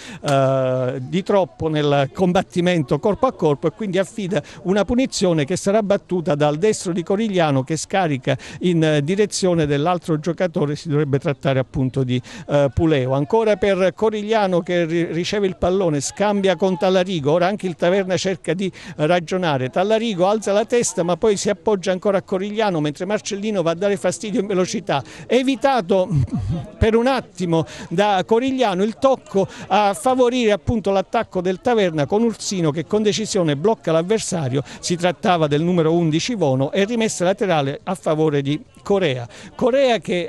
di troppo nel combattimento corpo a corpo e quindi affida una punizione che sarà battuta dal destro di Corigliano che scarica in direzione dell'altro giocatore, si dovrebbe trattare appunto di Puleo. Ancora per Corigliano che riceve il pallone, scambia con Tallarigo, ora anche il Taverna cerca di ragionare, Tallarigo alza la testa ma poi si appoggia ancora a Corigliano mentre Marcellino va a dare fastidio in velocità, evitato per un attimo da Corigliano il tocco a favorire appunto l'attacco del Taverna con Ursino che con decisione blocca l'avversario, si trattava del numero 11 Vono e rimessa laterale a favore di Corea. Corea che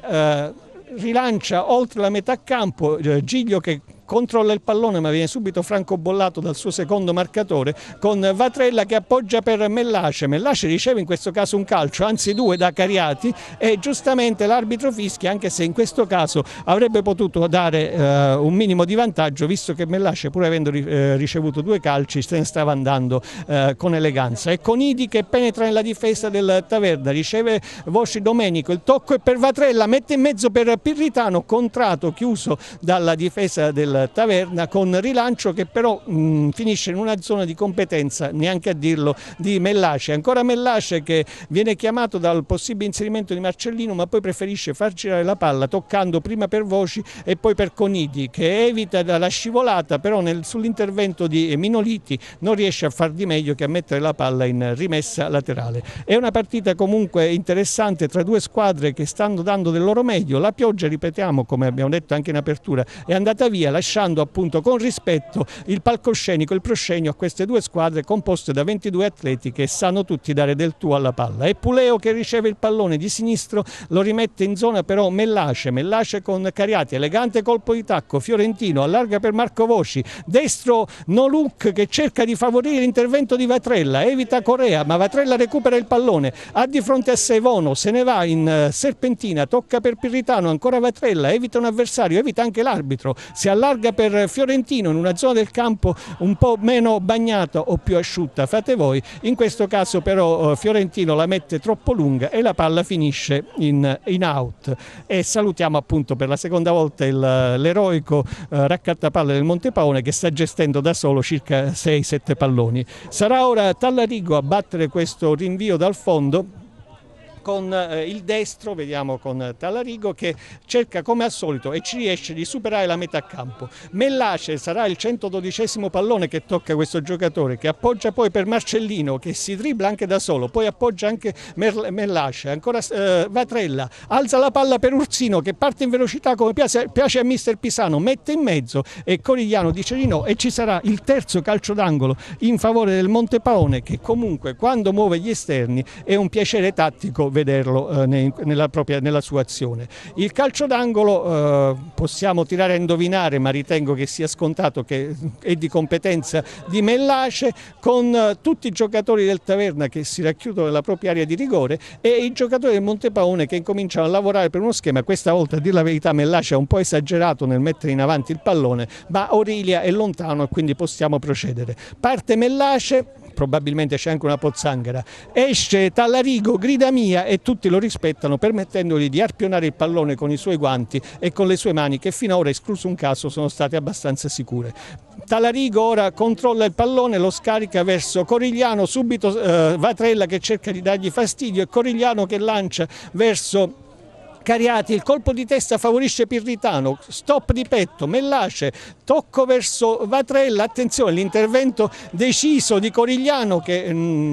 rilancia oltre la metà campo, Giglio che controlla il pallone ma viene subito francobollato dal suo secondo marcatore con Vatrella che appoggia per Mellace. Mellace riceve in questo caso un calcio, anzi 2 da Cariati e giustamente l'arbitro fischia anche se in questo caso avrebbe potuto dare un minimo di vantaggio visto che Mellace pur avendo ricevuto 2 calci se ne stava andando con eleganza. E Conidi che penetra nella difesa del Taverna, riceve Voci Domenico, il tocco è per Vatrella, mette in mezzo per Pirritano, contrato chiuso dalla difesa del del Taverna, con rilancio che però finisce in una zona di competenza, neanche a dirlo, di Mellace. Ancora Mellace che viene chiamato dal possibile inserimento di Marcellino, ma poi preferisce far girare la palla toccando prima per Voci e poi per Conidi, che evita la scivolata, però sull'intervento di Minoliti non riesce a far di meglio che a mettere la palla in rimessa laterale. È una partita comunque interessante tra due squadre che stanno dando del loro meglio. La pioggia, ripetiamo, come abbiamo detto anche in apertura, è andata via, lasciando appunto con rispetto il palcoscenico, il proscenio a queste due squadre composte da 22 atleti che sanno tutti dare del tuo alla palla. È Puleo che riceve il pallone di sinistro, lo rimette in zona però Mellace con Cariati, elegante colpo di tacco, Fiorentino allarga per Marco Voci, destro no look che cerca di favorire l'intervento di Vatrella, evita Corea, ma Vatrella recupera il pallone, ha di fronte a sé Vono, se ne va in serpentina, tocca per Pirritano, ancora Vatrella, evita un avversario, evita anche l'arbitro, si allarga per Fiorentino in una zona del campo un po' meno bagnata o più asciutta, fate voi. In questo caso però Fiorentino la mette troppo lunga e la palla finisce in out. E salutiamo appunto per la seconda volta l'eroico raccattapalle del Montepaone, che sta gestendo da solo circa 6-7 palloni. Sarà ora Tallarigo a battere questo rinvio dal fondo con il destro, vediamo con Tallarigo che cerca come al solito e ci riesce di superare la metà campo. Mellace sarà il 112° pallone che tocca questo giocatore, che appoggia poi per Marcellino, che si dribbla anche da solo, poi appoggia anche Mellace, ancora Vatrella, alza la palla per Ursino che parte in velocità come piace a mister Pisano, mette in mezzo e Corigliano dice di no, e ci sarà il terzo calcio d'angolo in favore del Montepaone, che comunque quando muove gli esterni è un piacere tattico vederlo nella sua azione. Il calcio d'angolo possiamo tirare a indovinare, ma ritengo che sia scontato che è di competenza di Mellace, con tutti i giocatori del Taverna che si racchiudono nella propria area di rigore e i giocatori del Montepaone che incominciano a lavorare per uno schema. Questa volta, a dire la verità, Mellace ha un po' esagerato nel mettere in avanti il pallone, ma Orilia è lontano e quindi possiamo procedere. Parte Mellace, probabilmente c'è anche una pozzanghera, esce Tallarigo, grida mia, e tutti lo rispettano permettendogli di arpionare il pallone con i suoi guanti e con le sue mani, che finora, escluso un caso, sono state abbastanza sicure. Tallarigo ora controlla il pallone, lo scarica verso Corigliano, subito Vatrella che cerca di dargli fastidio e Corigliano che lancia verso Cariati, il colpo di testa favorisce Pirritano, stop di petto, Mellace, tocco verso Vatrella, attenzione l'intervento deciso di Corigliano che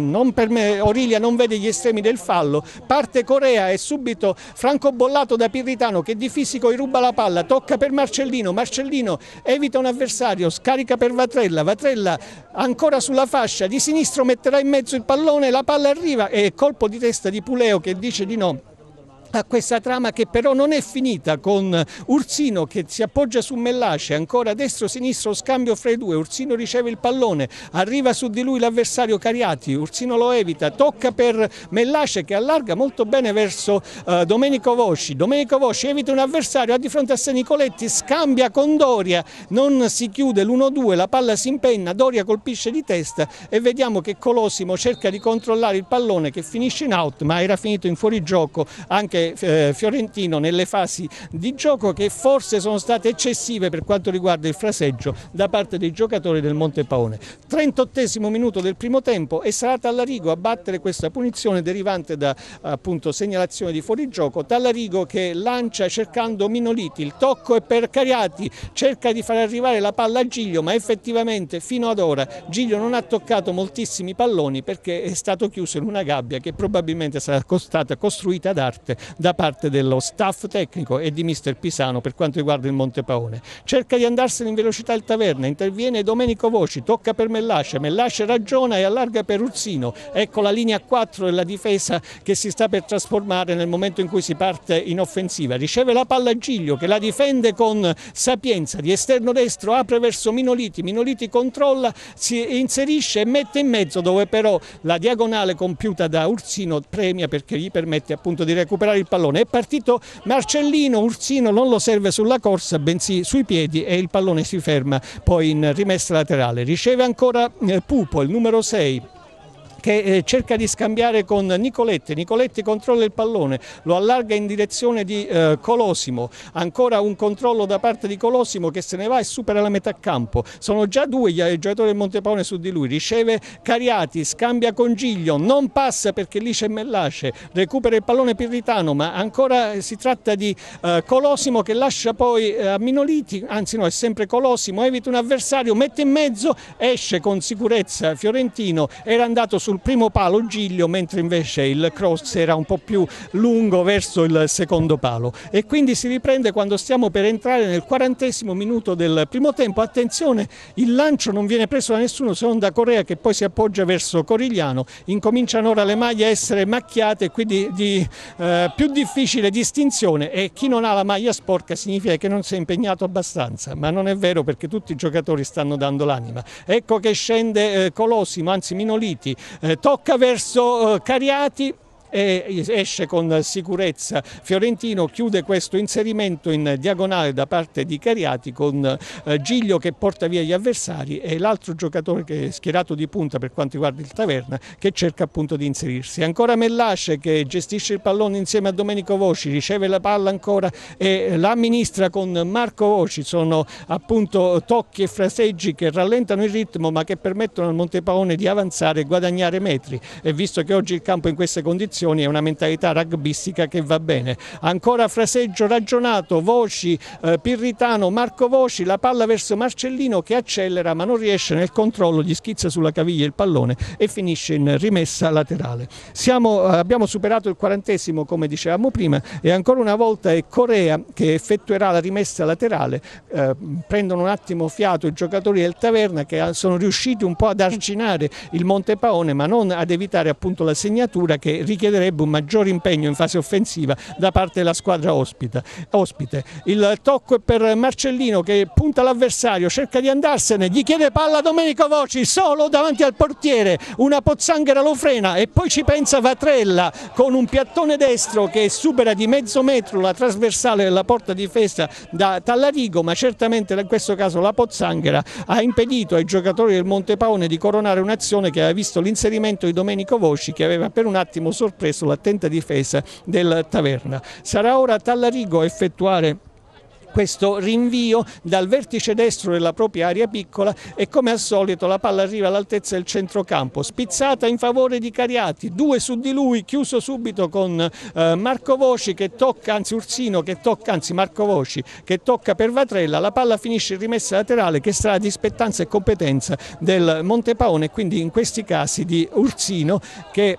Orilia non vede gli estremi del fallo, parte Corea e subito francobollato da Pirritano che di fisico gli ruba la palla, tocca per Marcellino, Marcellino evita un avversario, scarica per Vatrella, Vatrella ancora sulla fascia, di sinistro metterà in mezzo il pallone, la palla arriva e colpo di testa di Puleo che dice di no a questa trama, che però non è finita, con Ursino che si appoggia su Mellace, ancora destro-sinistro scambio fra i due, Ursino riceve il pallone, arriva su di lui l'avversario Cariati, Ursino lo evita, tocca per Mellace che allarga molto bene verso Domenico Voci evita un avversario, ha di fronte a sé Nicoletti, scambia con Doria, non si chiude l'1-2, la palla si impenna, Doria colpisce di testa e vediamo che Colosimo cerca di controllare il pallone che finisce in out, ma era finito in fuorigioco anche Fiorentino nelle fasi di gioco che forse sono state eccessive per quanto riguarda il fraseggio da parte dei giocatori del Montepaone. 38° minuto del primo tempo e sarà Tallarigo a battere questa punizione derivante da appunto segnalazione di fuorigioco. Tallarigo che lancia cercando Minoliti, il tocco è per Cariati, cerca di far arrivare la palla a Giglio, ma effettivamente fino ad ora Giglio non ha toccato moltissimi palloni perché è stato chiuso in una gabbia che probabilmente sarà stata costruita ad arte da parte dello staff tecnico e di mister Pisano per quanto riguarda il Montepaone. Cerca di andarsene in velocità il Taverna, interviene Domenico Voci, tocca per Mellace, Mellace ragiona e allarga per Ursino, ecco la linea 4 della difesa che si sta per trasformare nel momento in cui si parte in offensiva, riceve la palla Giglio che la difende con sapienza, di esterno destro apre verso Minoliti, Minoliti controlla, si inserisce e mette in mezzo, dove però la diagonale compiuta da Ursino premia perché gli permette appunto di recuperare il pallone. È partito Marcellino, Ursino non lo serve sulla corsa bensì sui piedi e il pallone si ferma poi in rimessa laterale. Riceve ancora Pupo, il numero 6. che cerca di scambiare con Nicoletti. Nicoletti controlla il pallone, lo allarga in direzione di Colosimo, ancora un controllo da parte di Colosimo che se ne va e supera la metà campo. Sono già due i giocatori del Montepaone su di lui, riceve Cariati, scambia con Giglio, non passa perché lì c'è Mellace, recupera il pallone Pirritano, ma ancora si tratta di Colosimo che lascia poi a Minoliti, anzi no, è sempre Colosimo, evita un avversario, mette in mezzo, esce con sicurezza Fiorentino, era andato sul primo palo Giglio, mentre invece il cross era un po' più lungo verso il secondo palo, e quindi si riprende quando stiamo per entrare nel 40° minuto del primo tempo. Attenzione, il lancio non viene preso da nessuno se non da Correa, che poi si appoggia verso Corigliano. Incominciano ora le maglie a essere macchiate e quindi di più difficile distinzione, e chi non ha la maglia sporca significa che non si è impegnato abbastanza, ma non è vero perché tutti i giocatori stanno dando l'anima. Ecco che scende Colosimo, anzi Minoliti, tocca verso Cariati e esce con sicurezza Fiorentino, chiude questo inserimento in diagonale da parte di Cariati con Giglio che porta via gli avversari e l'altro giocatore che è schierato di punta per quanto riguarda il Taverna, che cerca appunto di inserirsi. Ancora Mellace che gestisce il pallone insieme a Domenico Voci, riceve la palla ancora e la amministra con Marco Voci. Sono appunto tocchi e fraseggi che rallentano il ritmo ma che permettono al Montepaone di avanzare e guadagnare metri, e visto che oggi il campo è in queste condizioni è una mentalità rugbistica che va bene. Ancora fraseggio ragionato, Voci, Pirritano, Marco Voci, la palla verso Marcellino che accelera ma non riesce nel controllo, gli schizza sulla caviglia il pallone e finisce in rimessa laterale. Abbiamo superato il 40° come dicevamo prima, e ancora una volta è Correa che effettuerà la rimessa laterale. Prendono un attimo fiato i giocatori del Taverna che sono riusciti un po' ad arginare il Montepaone ma non ad evitare appunto la segnatura che richiederebbe un maggiore impegno in fase offensiva da parte della squadra ospite. Il tocco è per Marcellino che punta l'avversario, cerca di andarsene, gli chiede palla Domenico Voci, solo davanti al portiere, una pozzanghera lo frena e poi ci pensa Vatrella con un piattone destro che supera di mezzo metro la trasversale della porta difesa da Tallarigo, ma certamente in questo caso la pozzanghera ha impedito ai giocatori del Montepaone di coronare un'azione che aveva visto l'inserimento di Domenico Voci, che aveva per un attimo sorpreso l'attenta difesa del Taverna. Sarà ora Tallarigo a effettuare questo rinvio dal vertice destro della propria area piccola e come al solito la palla arriva all'altezza del centrocampo, spizzata in favore di Cariati, 2 su di lui, chiuso subito con Marco Voci che tocca, anzi Ursino che tocca, anzi Marco Voci che tocca per Vatrella, la palla finisce in rimessa laterale che sarà di spettanza e competenza del Montepaone, quindi in questi casi di Ursino che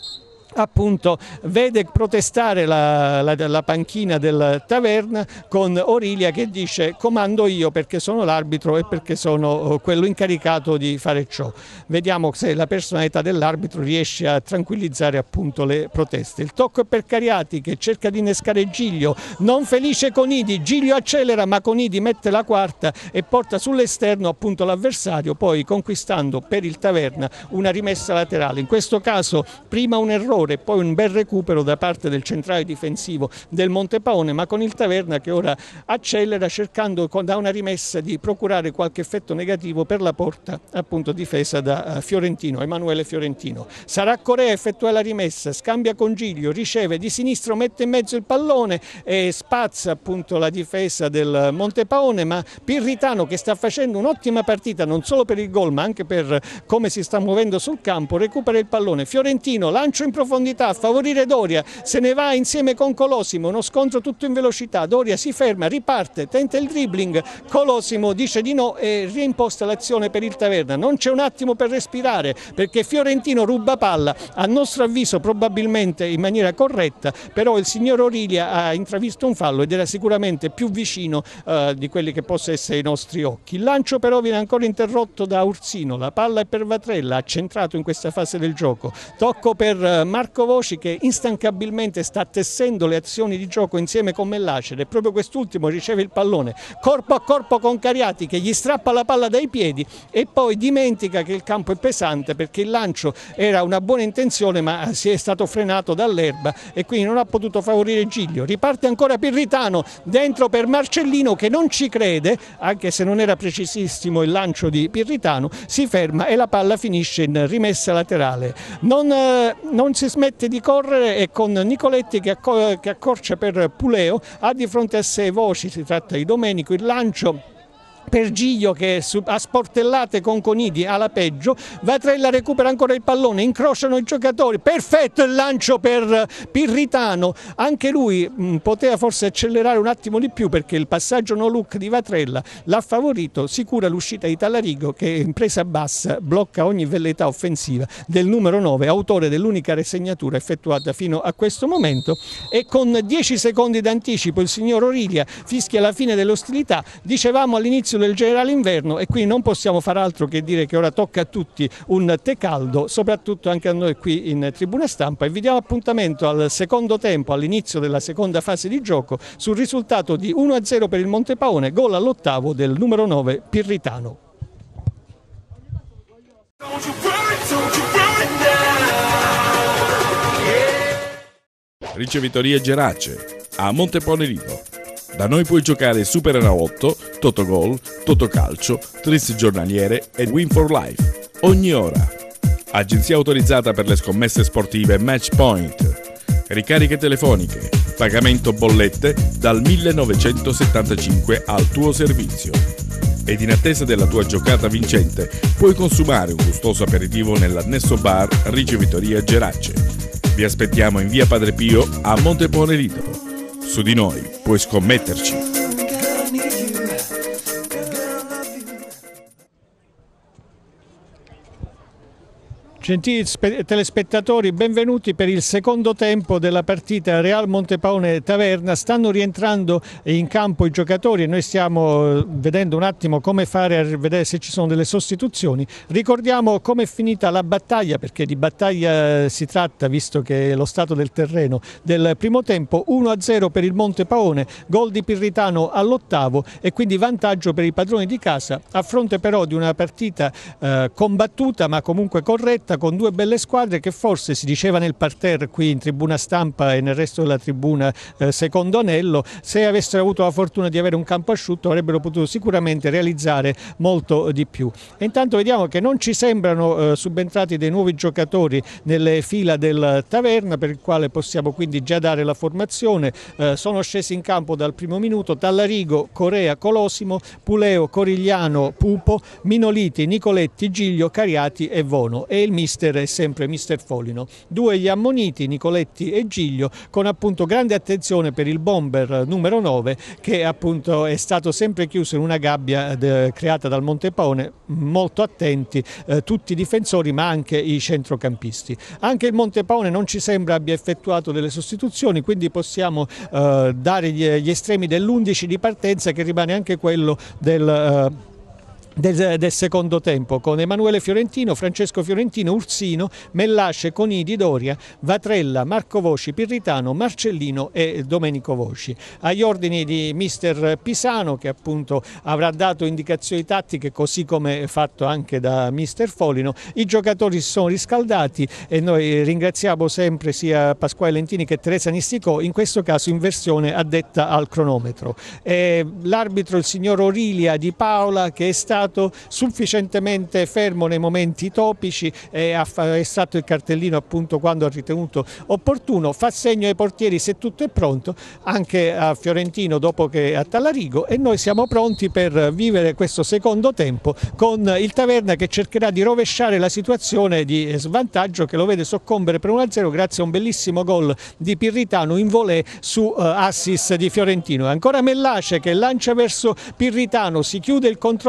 appunto vede protestare la panchina del Taverna con Orilia che dice comando io perché sono l'arbitro e perché sono quello incaricato di fare ciò. Vediamo se la personalità dell'arbitro riesce a tranquillizzare appunto le proteste. Il tocco è per Cariati che cerca di innescare Giglio, non felice Conidi, Giglio accelera ma Conidi mette la quarta e porta sull'esterno appunto l'avversario, poi conquistando per il Taverna una rimessa laterale. In questo caso prima un errore e poi un bel recupero da parte del centrale difensivo del Montepaone, ma con il Taverna che ora accelera cercando da una rimessa di procurare qualche effetto negativo per la porta appunto difesa da Fiorentino, Emanuele Fiorentino. Sarà Correa a effettuare la rimessa, scambia con Giglio, riceve di sinistro, mette in mezzo il pallone e spazza appunto la difesa del Montepaone, ma Pirritano che sta facendo un'ottima partita non solo per il gol ma anche per come si sta muovendo sul campo, recupera il pallone. Fiorentino, lancio in profondità a favorire Doria, se ne va insieme con Colosimo, uno scontro tutto in velocità, Doria si ferma, riparte, tenta il dribbling, Colosimo dice di no e reimposta l'azione per il Taverna. Non c'è un attimo per respirare perché Fiorentino ruba palla, a nostro avviso probabilmente in maniera corretta, però il signor Orilia ha intravisto un fallo ed era sicuramente più vicino di quelli che possa essere i nostri occhi. Il lancio però viene ancora interrotto da Ursino, la palla è per Vatrella, accentrato in questa fase del gioco, tocco per Marco Voci che instancabilmente sta tessendo le azioni di gioco insieme con Mellacere, e proprio quest'ultimo riceve il pallone corpo a corpo con Cariati che gli strappa la palla dai piedi e poi dimentica che il campo è pesante, perché il lancio era una buona intenzione ma si è stato frenato dall'erba e quindi non ha potuto favorire Giglio. Riparte ancora Pirritano dentro per Marcellino che non ci crede, anche se non era precisissimo il lancio di Pirritano, si ferma e la palla finisce in rimessa laterale. Non si smette di correre e con Nicoletti che accorcia per Puleo, ha di fronte a sé Voci, si tratta di Domenico, il lancio per Giglio che a sportellate con Conidi alla peggio, Vatrella recupera ancora il pallone, incrociano i giocatori, perfetto il lancio per Pirritano, anche lui poteva forse accelerare un attimo di più perché il passaggio no look di Vatrella l'ha favorito, sicura l'uscita di Tallarigo che in presa bassa blocca ogni velleità offensiva del numero 9, autore dell'unica resegnatura effettuata fino a questo momento, e con 10 secondi d'anticipo il signor Orilia fischia la fine delle ostilità. Dicevamo all'inizio del generale inverno e quindi non possiamo far altro che dire che ora tocca a tutti un tè caldo, soprattutto anche a noi qui in Tribuna Stampa, e vi diamo appuntamento al secondo tempo, all'inizio della seconda fase di gioco, sul risultato di 1-0 per il Montepaone, gol all'8° del numero 9 Pirritano. Ricevitoria Gerace a Montepone Lido. Da noi puoi giocare Super Enalotto, Totogol, Totocalcio, Tris giornaliere e Win for Life ogni ora. Agenzia autorizzata per le scommesse sportive Match Point. Ricariche telefoniche, pagamento bollette dal 1975 al tuo servizio. Ed in attesa della tua giocata vincente puoi consumare un gustoso aperitivo nell'annesso bar Ricevitoria Gerace. Vi aspettiamo in via Padre Pio a Montepone Lido. Su di noi puoi scommetterci. Gentili telespettatori, benvenuti per il secondo tempo della partita Real Montepaone Taverna. Stanno rientrando in campo i giocatori e noi stiamo vedendo un attimo come fare a vedere se ci sono delle sostituzioni. Ricordiamo come è finita la battaglia, perché di battaglia si tratta, visto che è lo stato del terreno del primo tempo. 1-0 per il Montepaone, gol di Pirritano all'8° e quindi vantaggio per i padroni di casa, a fronte però di una partita combattuta ma comunque corretta, con due belle squadre che forse, si diceva nel parterre qui in Tribuna Stampa e nel resto della tribuna secondo anello, se avessero avuto la fortuna di avere un campo asciutto avrebbero potuto sicuramente realizzare molto di più. E intanto vediamo che non ci sembrano subentrati dei nuovi giocatori nelle fila del Taverna, per il quale possiamo quindi già dare la formazione. Sono scesi in campo dal primo minuto Tallarigo, Corea, Colosimo, Puleo, Corigliano, Pupo, Minoliti, Nicoletti, Giglio, Cariati e Vono, e il mister è sempre mister Folino. Due gli ammoniti, Nicoletti e Giglio, con appunto grande attenzione per il bomber numero 9 che appunto è stato sempre chiuso in una gabbia creata dal Montepaone, molto attenti tutti i difensori ma anche i centrocampisti. Anche il Montepaone non ci sembra abbia effettuato delle sostituzioni, quindi possiamo dare gli estremi dell'11 di partenza, che rimane anche quello del secondo tempo, con Emanuele Fiorentino, Francesco Fiorentino, Ursino, Mellace, Conidi, Doria, Vatrella, Marco Voci, Pirritano, Marcellino e Domenico Voci. Agli ordini di mister Pisano, che appunto avrà dato indicazioni tattiche, così come fatto anche da mister Folino. I giocatori si sono riscaldati e noi ringraziamo sempre sia Pasquale Lentini che Teresa Nisticò, in questo caso in versione addetta al cronometro. L'arbitro, il signor Orilia Di Paola, che è stato sufficientemente fermo nei momenti topici e ha estratto il cartellino appunto quando ha ritenuto opportuno, fa segno ai portieri se tutto è pronto, anche a Fiorentino dopo che a Tallarigo, e noi siamo pronti per vivere questo secondo tempo con il Taverna che cercherà di rovesciare la situazione di svantaggio che lo vede soccombere per 1-0 grazie a un bellissimo gol di Pirritano in volée su assist di Fiorentino. Ancora Mellace che lancia verso Pirritano, si chiude il controllo di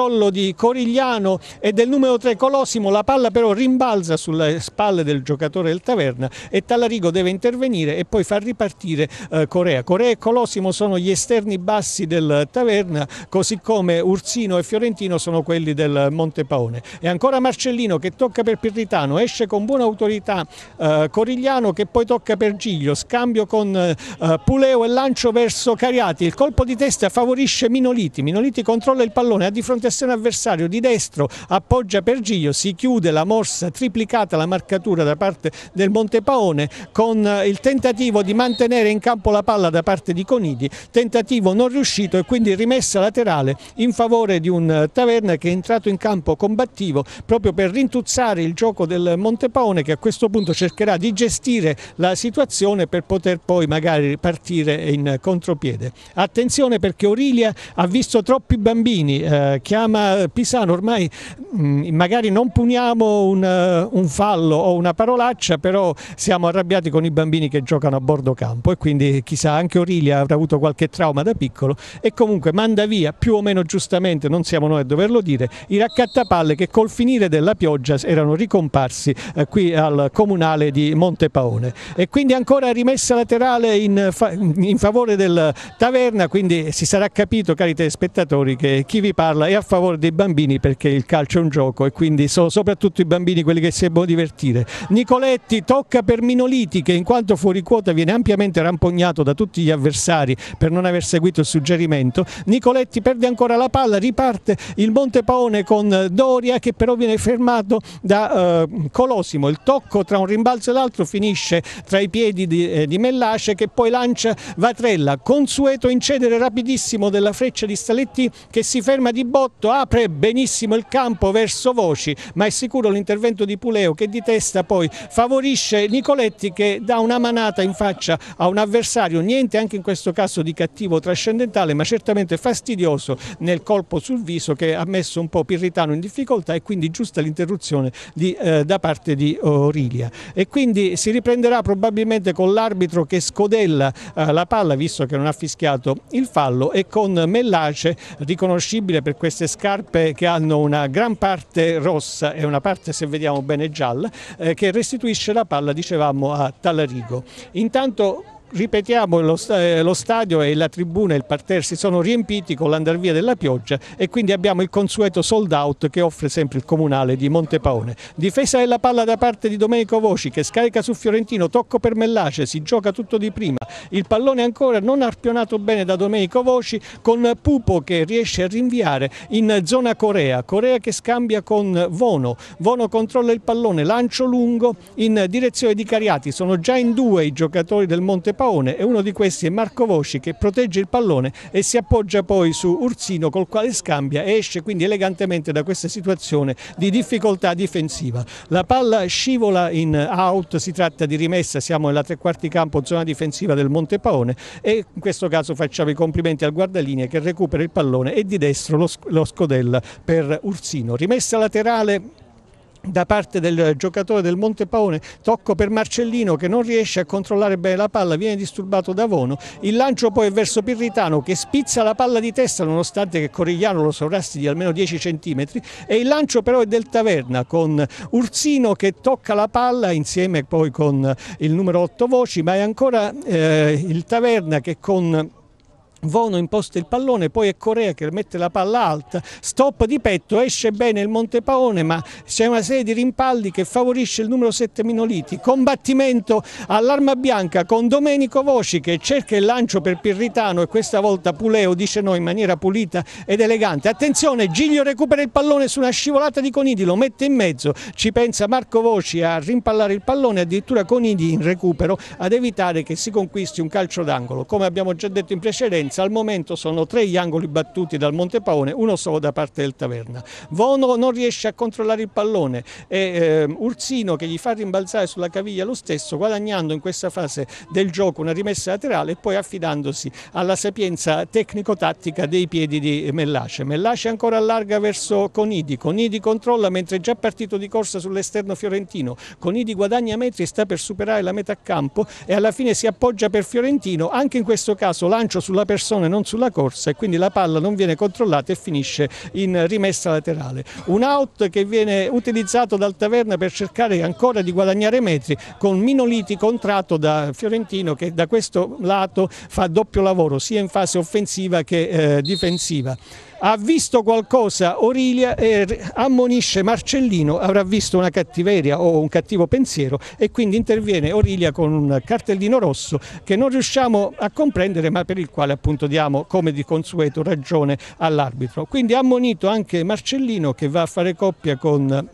di Corigliano e del numero 3 Colosimo, la palla però rimbalza sulle spalle del giocatore del Taverna e Tallarico deve intervenire e poi far ripartire Corea. Corea e Colosimo sono gli esterni bassi del Taverna, così come Ursino e Fiorentino sono quelli del Montepaone. E ancora Marcellino che tocca per Pirritano, esce con buona autorità Corigliano che poi tocca per Giglio, scambio con Puleo e lancio verso Cariati, il colpo di testa favorisce Minoliti controlla il pallone, ha di fronte a sé un avversario di destro, appoggia per Giglio, si chiude la morsa triplicata, la marcatura da parte del Montepaone con il tentativo di mantenere in campo la palla da parte di Conidi, tentativo non riuscito e quindi rimessa laterale in favore di un Taverna che è entrato in campo combattivo proprio per rintuzzare il gioco del Montepaone, che a questo punto cercherà di gestire la situazione per poter poi magari partire in contropiede. Attenzione perché Orilia ha visto troppi bambini, chiama Pisano, ormai magari non puniamo un fallo o una parolaccia, però siamo arrabbiati con i bambini che giocano a bordo campo e quindi chissà, anche Orilia avrà avuto qualche trauma da piccolo e comunque manda via più o meno giustamente, non siamo noi a doverlo dire, i raccattapalle che col finire della pioggia erano ricomparsi qui al comunale di Montepaone. E quindi ancora rimessa laterale in favore del Taverna, quindi si sarà capito, cari telespettatori, che chi vi parla è a favore dei bambini perché il calcio è un gioco e quindi sono soprattutto i bambini quelli che si devono divertire. Nicoletti tocca per Minoliti che in quanto fuori quota viene ampiamente rampognato da tutti gli avversari per non aver seguito il suggerimento. Nicoletti perde ancora la palla, riparte il Montepaone con Doria che però viene fermato da Colosimo. Il tocco tra un rimbalzo e l'altro finisce tra i piedi di Mellace che poi lancia Vatrella, consueto incedere rapidissimo della Freccia di Staletti che si ferma di botto, apre benissimo il campo verso Voci, ma è sicuro l'intervento di Puleo che di testa poi favorisce Nicoletti che dà una manata in faccia a un avversario, niente anche in questo caso di cattivo trascendentale ma certamente fastidioso nel colpo sul viso che ha messo un po' Pirritano in difficoltà e quindi giusta l'interruzione da parte di Orilia. E quindi si riprenderà probabilmente con l'arbitro che scodella la palla visto che non ha fischiato il fallo e con Mellace, riconoscibile per queste scarpe che hanno una gran parte rossa e una parte, se vediamo bene, gialla, che restituisce la palla, dicevamo, a Tallarico. Intanto ripetiamo, lo stadio e la tribuna e il parterre si sono riempiti con l'andar via della pioggia e quindi abbiamo il consueto sold out che offre sempre il comunale di Montepaone. Difesa della palla da parte di Domenico Voci che scarica su Fiorentino, tocco per Mellace, si gioca tutto di prima, il pallone ancora non arpionato bene da Domenico Voci con Pupo che riesce a rinviare in zona Corea che scambia con Vono controlla il pallone, lancio lungo in direzione di Cariati, sono già in due i giocatori del Montepaone e uno di questi è Marco Voci che protegge il pallone e si appoggia poi su Ursino col quale scambia e esce quindi elegantemente da questa situazione di difficoltà difensiva. La palla scivola in out, si tratta di rimessa, siamo nella tre quarti campo zona difensiva del Montepaone e in questo caso facciamo i complimenti al guardalinee che recupera il pallone e di destro lo scodella per Ursino. Rimessa laterale da parte del giocatore del Montepaone, tocco per Marcellino che non riesce a controllare bene la palla, viene disturbato da Vono, il lancio poi è verso Pirritano che spizza la palla di testa nonostante che Corigliano lo sovrasti di almeno 10 cm e il lancio però è del Taverna con Ursino che tocca la palla insieme poi con il numero 8 Voci, ma è ancora il Taverna che con Vono imposta il pallone, poi è Corea che mette la palla alta, stop di petto, esce bene il Montepaone ma c'è una serie di rimpalli che favorisce il numero 7 Minoliti, combattimento all'arma bianca con Domenico Voci che cerca il lancio per Pirritano e questa volta Puleo dice no in maniera pulita ed elegante. Attenzione, Giglio recupera il pallone su una scivolata di Conidi, lo mette in mezzo, ci pensa Marco Voci a rimpallare il pallone, addirittura Conidi in recupero ad evitare che si conquisti un calcio d'angolo. Come abbiamo già detto in precedenza, al momento sono 3 gli angoli battuti dal Montepaone, uno solo da parte del Taverna. Vono non riesce a controllare il pallone e Ursino che gli fa rimbalzare sulla caviglia lo stesso, guadagnando in questa fase del gioco una rimessa laterale e poi affidandosi alla sapienza tecnico-tattica dei piedi di Mellace. Mellace ancora allarga verso Conidi controlla mentre è già partito di corsa sull'esterno fiorentino, Conidi guadagna metri e sta per superare la metà campo e alla fine si appoggia per Fiorentino, anche in questo caso lancio sulla persona persone, non sulla corsa, e quindi la palla non viene controllata e finisce in rimessa laterale. Un out che viene utilizzato dal Taverna per cercare ancora di guadagnare metri, con Minoliti contratto da Fiorentino, che da questo lato fa doppio lavoro sia in fase offensiva che difensiva. Ha visto qualcosa Orilia e ammonisce Marcellino, avrà visto una cattiveria o un cattivo pensiero, e quindi interviene Orilia con un cartellino rosso che non riusciamo a comprendere, ma per il quale appunto diamo, come di consueto, ragione all'arbitro. Quindi ha ammonito anche Marcellino, che va a fare coppia con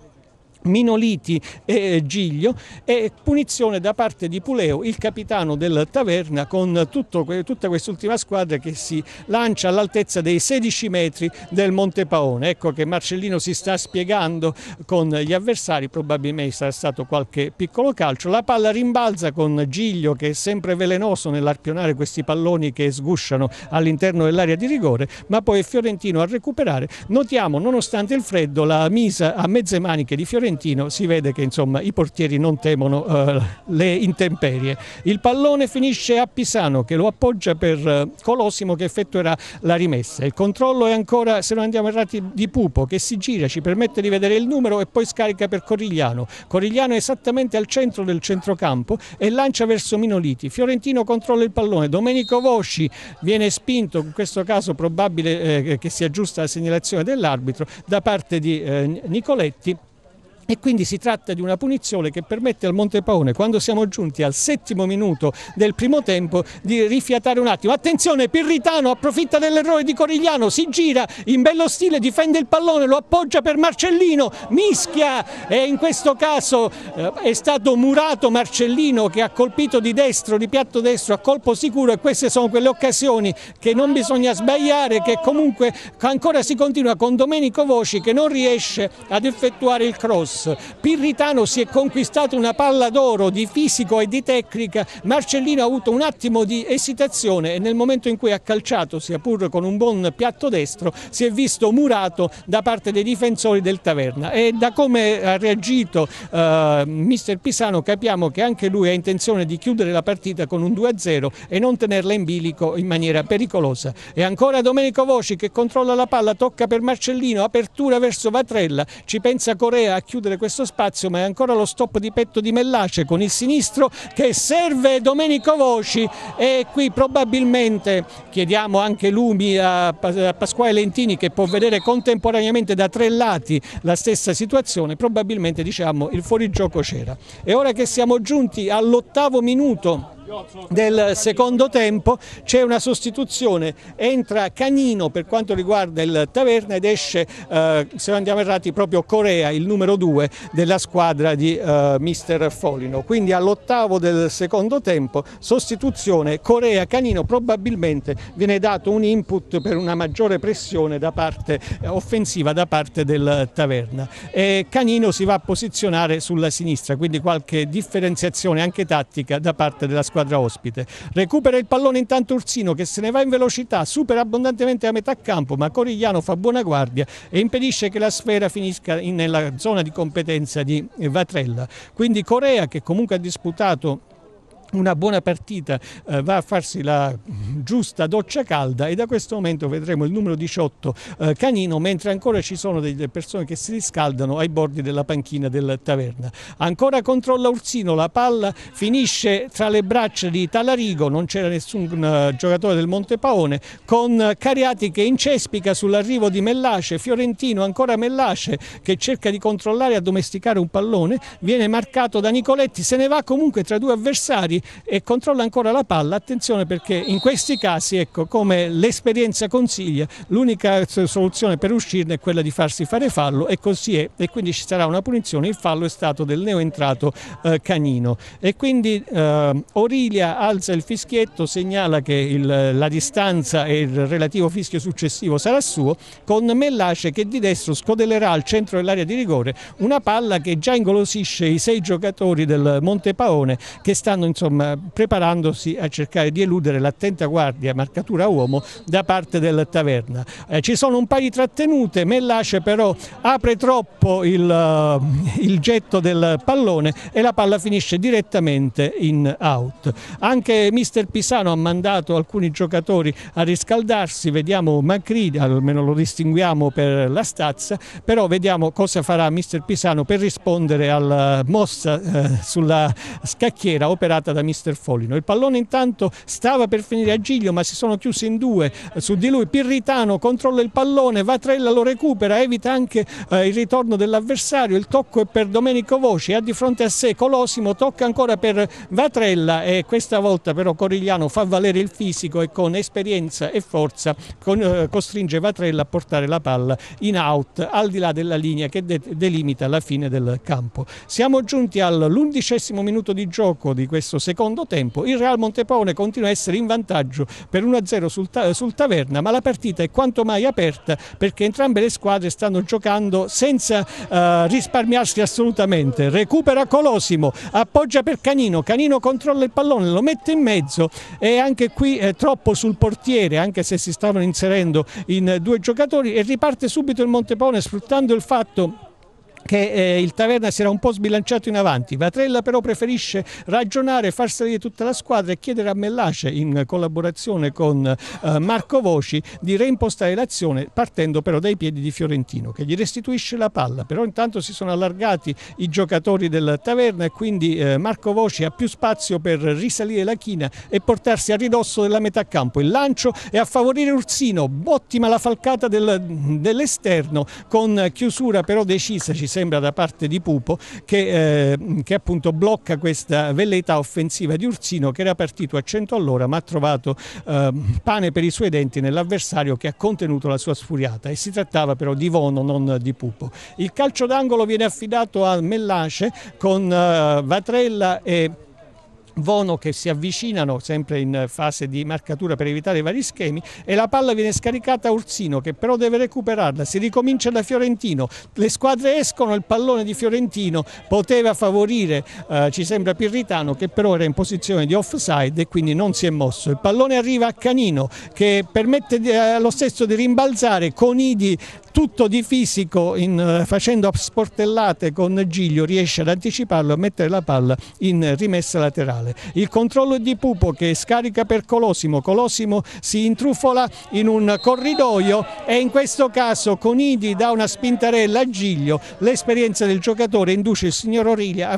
Minoliti e Giglio, e punizione da parte di Puleo, il capitano del Taverna, con tutta quest'ultima squadra che si lancia all'altezza dei 16 metri del Monte Paone. Ecco che Marcellino si sta spiegando con gli avversari, probabilmente sarà stato qualche piccolo calcio. La palla rimbalza con Giglio, che è sempre velenoso nell'arpionare questi palloni che sgusciano all'interno dell'area di rigore, ma poi è Fiorentino a recuperare. Notiamo, nonostante il freddo, la misa a mezze maniche di Fiorentino. Si vede che insomma i portieri non temono le intemperie. Il pallone finisce a Pisano, che lo appoggia per Colosimo, che effettuerà la rimessa. Il controllo è ancora, se non andiamo errati, di Pupo, che si gira, ci permette di vedere il numero e poi scarica per Corigliano. Corigliano è esattamente al centro del centrocampo e lancia verso Minoliti. Fiorentino controlla il pallone, Domenico Vosci viene spinto, in questo caso probabile che sia giusta la segnalazione dell'arbitro, da parte di Nicoletti. E quindi si tratta di una punizione che permette al Montepaone, quando siamo giunti al 7° minuto del primo tempo, di rifiatare un attimo. Attenzione, Pirritano approfitta dell'errore di Corigliano, si gira in bello stile, difende il pallone, lo appoggia per Marcellino, mischia, e in questo caso è stato murato Marcellino, che ha colpito di destro, di piatto destro, a colpo sicuro, e queste sono quelle occasioni che non bisogna sbagliare, che comunque ancora si continua con Domenico Voci che non riesce ad effettuare il cross. Pirritano si è conquistato una palla d'oro di fisico e di tecnica. Marcellino ha avuto un attimo di esitazione e nel momento in cui ha calciato, sia pur con un buon piatto destro, si è visto murato da parte dei difensori del Taverna. E da come ha reagito mister Pisano capiamo che anche lui ha intenzione di chiudere la partita con un 2-0 e non tenerla in bilico in maniera pericolosa. E ancora Domenico Voci che controlla la palla, tocca per Marcellino, apertura verso Vatrella, ci pensa Corea a chiudere questo spazio, ma è ancora lo stop di petto di Mellace con il sinistro che serve Domenico Voci, e qui probabilmente chiediamo anche lumi a Pasquale Lentini, che può vedere contemporaneamente da 3 lati la stessa situazione. Probabilmente, diciamo, il fuorigioco c'era. E ora che siamo giunti all'8° minuto del secondo tempo c'è una sostituzione, entra Canino per quanto riguarda il Taverna ed esce, se non andiamo errati, proprio Corea, il numero 2 della squadra di mister Folino. Quindi all'8° del secondo tempo sostituzione Corea-Canino, probabilmente viene dato un input per una maggiore pressione da parte offensiva da parte del Taverna, e Canino si va a posizionare sulla sinistra, quindi qualche differenziazione anche tattica da parte della squadra ospite. Recupera il pallone intanto Ursino, che se ne va in velocità, supera abbondantemente a metà campo, ma Corigliano fa buona guardia e impedisce che la sfera finisca nella zona di competenza di Vatrella. Quindi Corea, che comunque ha disputato una buona partita, va a farsi la giusta doccia calda, e da questo momento vedremo il numero 18 Canino, mentre ancora ci sono delle persone che si riscaldano ai bordi della panchina del Taverna. Ancora controlla Ursino, la palla finisce tra le braccia di Talarigo, non c'era nessun giocatore del Montepaone, con Cariati che incespica sull'arrivo di Mellace. Fiorentino, ancora Mellace che cerca di controllare e addomesticare un pallone, viene marcato da Nicoletti, se ne va comunque tra 2 avversari e controlla ancora la palla. Attenzione, perché in questi casi, ecco, come l'esperienza consiglia, l'unica soluzione per uscirne è quella di farsi fare fallo, e così è, e quindi ci sarà una punizione. Il fallo è stato del neoentrato Canino, e quindi Orilia alza il fischietto, segnala che la distanza e il relativo fischio successivo sarà suo, con Mellace che di destro scodellerà al centro dell'area di rigore una palla che già ingolosisce i 6 giocatori del Montepaone, che stanno insomma insomma preparandosi a cercare di eludere l'attenta guardia marcatura uomo da parte del Taverna. Ci sono un paio di trattenute, Mellace però apre troppo il getto del pallone e la palla finisce direttamente in out. Anche mister Pisano ha mandato alcuni giocatori a riscaldarsi, vediamo Macri, almeno lo distinguiamo per la stazza, però vediamo cosa farà mister Pisano per rispondere alla mossa sulla scacchiera operata da mister Folino. Il pallone intanto stava per finire a Giglio, ma si sono chiusi in due su di lui. Pirritano controlla il pallone, Vatrella lo recupera, evita anche il ritorno dell'avversario, il tocco è per Domenico Voci, ha di fronte a sé Colosimo, tocca ancora per Vatrella e questa volta però Corigliano fa valere il fisico e con esperienza e forza costringe Vatrella a portare la palla in out al di là della linea che delimita la fine del campo. Siamo giunti all'11° minuto di gioco di questo secondo tempo. Il Real Montepone continua a essere in vantaggio per 1-0 sul Taverna, ma la partita è quanto mai aperta perché entrambe le squadre stanno giocando senza risparmiarsi assolutamente. Recupera Colosimo, appoggia per Canino, Canino controlla il pallone, lo mette in mezzo e anche qui è troppo sul portiere, anche se si stavano inserendo in due giocatori, e riparte subito il Montepone sfruttando il fatto che il Taverna si era un po' sbilanciato in avanti. Vatrella però preferisce ragionare, far salire tutta la squadra e chiedere a Mellace, in collaborazione con Marco Voci, di reimpostare l'azione partendo però dai piedi di Fiorentino che gli restituisce la palla. Però intanto si sono allargati i giocatori del Taverna e quindi Marco Voci ha più spazio per risalire la china e portarsi a ridosso della metà campo. Il lancio è a favorire Ursino, ottima la falcata dell'esterno con chiusura però decisa, ci sembra, da parte di Pupo che appunto blocca questa velleità offensiva di Ursino, che era partito a 100 all'ora ma ha trovato pane per i suoi denti nell'avversario che ha contenuto la sua sfuriata, e si trattava però di Vono, non di Pupo. Il calcio d'angolo viene affidato a Mellace con Vatrella e Vono che si avvicinano sempre in fase di marcatura per evitare i vari schemi, e la palla viene scaricata a Ursino che però deve recuperarla. Si ricomincia da Fiorentino, le squadre escono, il pallone di Fiorentino poteva favorire ci sembra Pirritano, che però era in posizione di offside e quindi non si è mosso. Il pallone arriva a Canino che permette allo stesso di rimbalzare, Conidi tutto di fisico facendo sportellate con Giglio riesce ad anticiparlo e a mettere la palla in rimessa laterale. Il controllo è di Pupo che scarica per Colosimo, Colosimo si intrufola in un corridoio e in questo caso Conidi dà una spintarella a Giglio. L'esperienza del giocatore induce il signor Orilia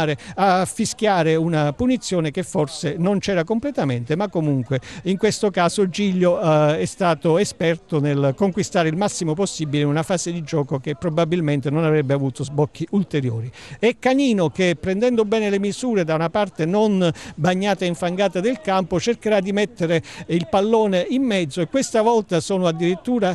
a fischiare una punizione che forse non c'era completamente, ma comunque in questo caso Giglio è stato esperto nel conquistare il massimo possibile in una fase di gioco che probabilmente non avrebbe avuto sbocchi ulteriori. E Canino che, prendendo bene le misure da una parte non bagnata e infangata del campo, cercherà di mettere il pallone in mezzo, e questa volta sono addirittura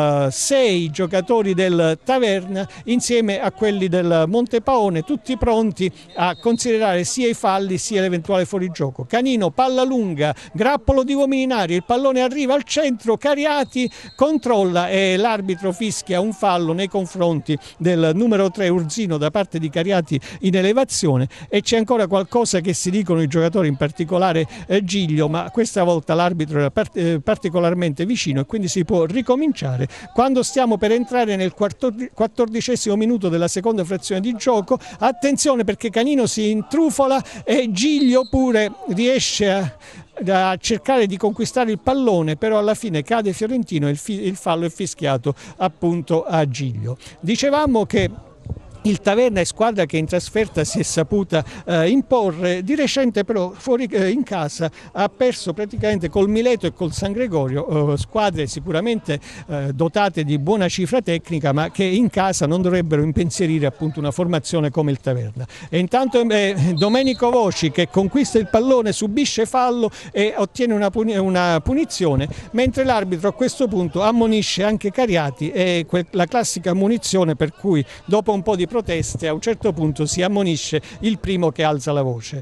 6 giocatori del Taverna insieme a quelli del Montepaone, tutti pronti a considerare sia i falli sia l'eventuale fuorigioco. Canino, palla lunga, grappolo di Uomininari, il pallone arriva al centro, Cariati controlla e l'arbitro fischia un fallo nei confronti del numero 3 Ursino da parte di Cariati in elevazione, e c'è ancora qualcosa che si dicono i giocatori, in particolare Giglio, ma questa volta l'arbitro era particolarmente vicino e quindi si può ricominciare. Quando stiamo per entrare nel 14° minuto della seconda frazione di gioco, attenzione perché Canino si intrufola e Giglio pure riesce a cercare di conquistare il pallone, però alla fine cade Fiorentino e il fallo è fischiato appunto a Giglio. Dicevamo che il Taverna è squadra che in trasferta si è saputa imporre, di recente però in casa ha perso praticamente col Mileto e col San Gregorio, squadre sicuramente dotate di buona cifra tecnica, ma che in casa non dovrebbero impensierire appunto una formazione come il Taverna. E intanto Domenico Voci che conquista il pallone, subisce fallo e ottiene una punizione, mentre l'arbitro a questo punto ammonisce anche Cariati, e la classica ammonizione per cui dopo un po' di proteste, a un certo punto si ammonisce il primo che alza la voce.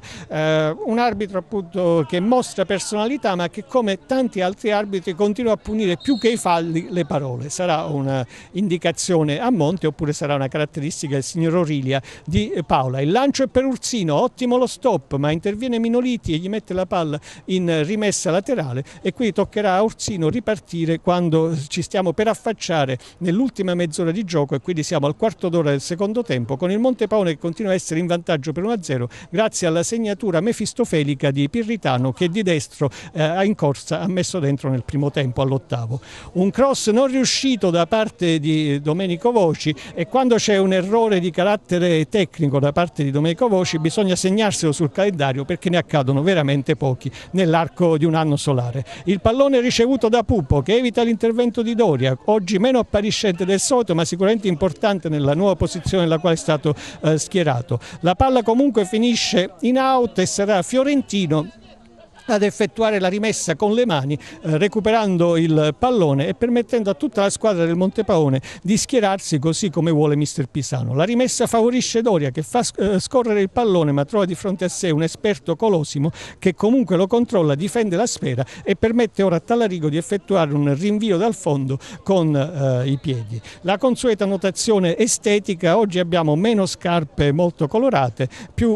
Un arbitro appunto che mostra personalità, ma che come tanti altri arbitri continua a punire più che i falli le parole. Sarà una indicazione a monte oppure sarà una caratteristica del signor Orilia di Paola. Il lancio è per Ursino, ottimo lo stop, ma interviene Minoliti e gli mette la palla in rimessa laterale, e qui toccherà a Ursino ripartire quando ci stiamo per affacciare nell'ultima mezz'ora di gioco, e quindi siamo al quarto d'ora del secondo tempo, con il Montepaone che continua a essere in vantaggio per 1-0 grazie alla segnatura mefistofelica di Pirritano, che di destro in corsa ha messo dentro nel primo tempo all'8º. Un cross non riuscito da parte di Domenico Voci, e quando c'è un errore di carattere tecnico da parte di Domenico Voci bisogna segnarselo sul calendario, perché ne accadono veramente pochi nell'arco di un anno solare. Il pallone ricevuto da Pupo, che evita l'intervento di Doria, oggi meno appariscente del solito ma sicuramente importante nella nuova posizione nella quale è stato schierato. La palla comunque finisce in out e sarà Fiorentino ad effettuare la rimessa con le mani, recuperando il pallone e permettendo a tutta la squadra del Montepaone di schierarsi così come vuole mister Pisano. La rimessa favorisce Doria, che fa scorrere il pallone ma trova di fronte a sé un esperto Colosimo che comunque lo controlla, difende la sfera e permette ora a Tallarico di effettuare un rinvio dal fondo con i piedi. La consueta notazione estetica: oggi abbiamo meno scarpe molto colorate,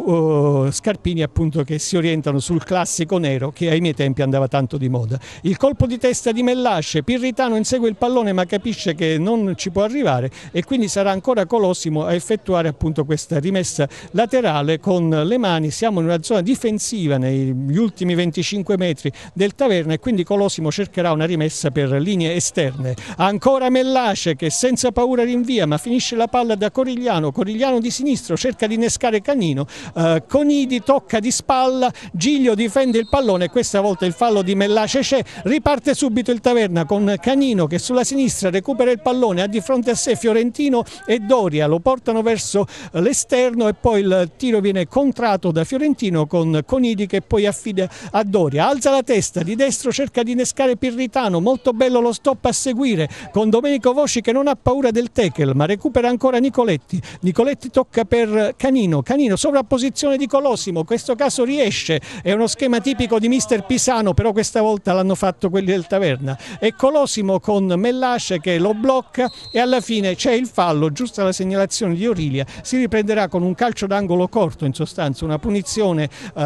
più scarpini appunto che si orientano sul classico nero, che ai miei tempi andava tanto di moda. Il colpo di testa di Mellasce, Pirritano insegue il pallone ma capisce che non ci può arrivare, e quindi sarà ancora Colosimo a effettuare appunto questa rimessa laterale con le mani. Siamo in una zona difensiva negli ultimi 25 metri del Taverna, e quindi Colosimo cercherà una rimessa per linee esterne. Ancora Mellasce che senza paura rinvia, ma finisce la palla da Corigliano di sinistro cerca di innescare Canino, Conidi tocca di spalla, Giglio difende il pallone, e questa volta il fallo di Mellasce c'è. Riparte subito il Taverna con Canino che sulla sinistra recupera il pallone, ha di fronte a sé Fiorentino e Doria, lo portano verso l'esterno e poi il tiro viene contratto da Fiorentino con Conidi che poi affida a Doria. Alza la testa, di destro cerca di innescare Pirritano, molto bello lo stop a seguire con Domenico Voci che non ha paura del tackle ma recupera ancora Nicoletti tocca per Canino, sovrapposizione di Colosimo, in questo caso riesce, è uno schema tipico di mister Pisano, però questa volta l'hanno fatto quelli del Taverna, e Colosimo con Mellasce che lo blocca, e alla fine c'è il fallo, giusta la segnalazione di Orilia, si riprenderà con un calcio d'angolo corto, in sostanza una punizione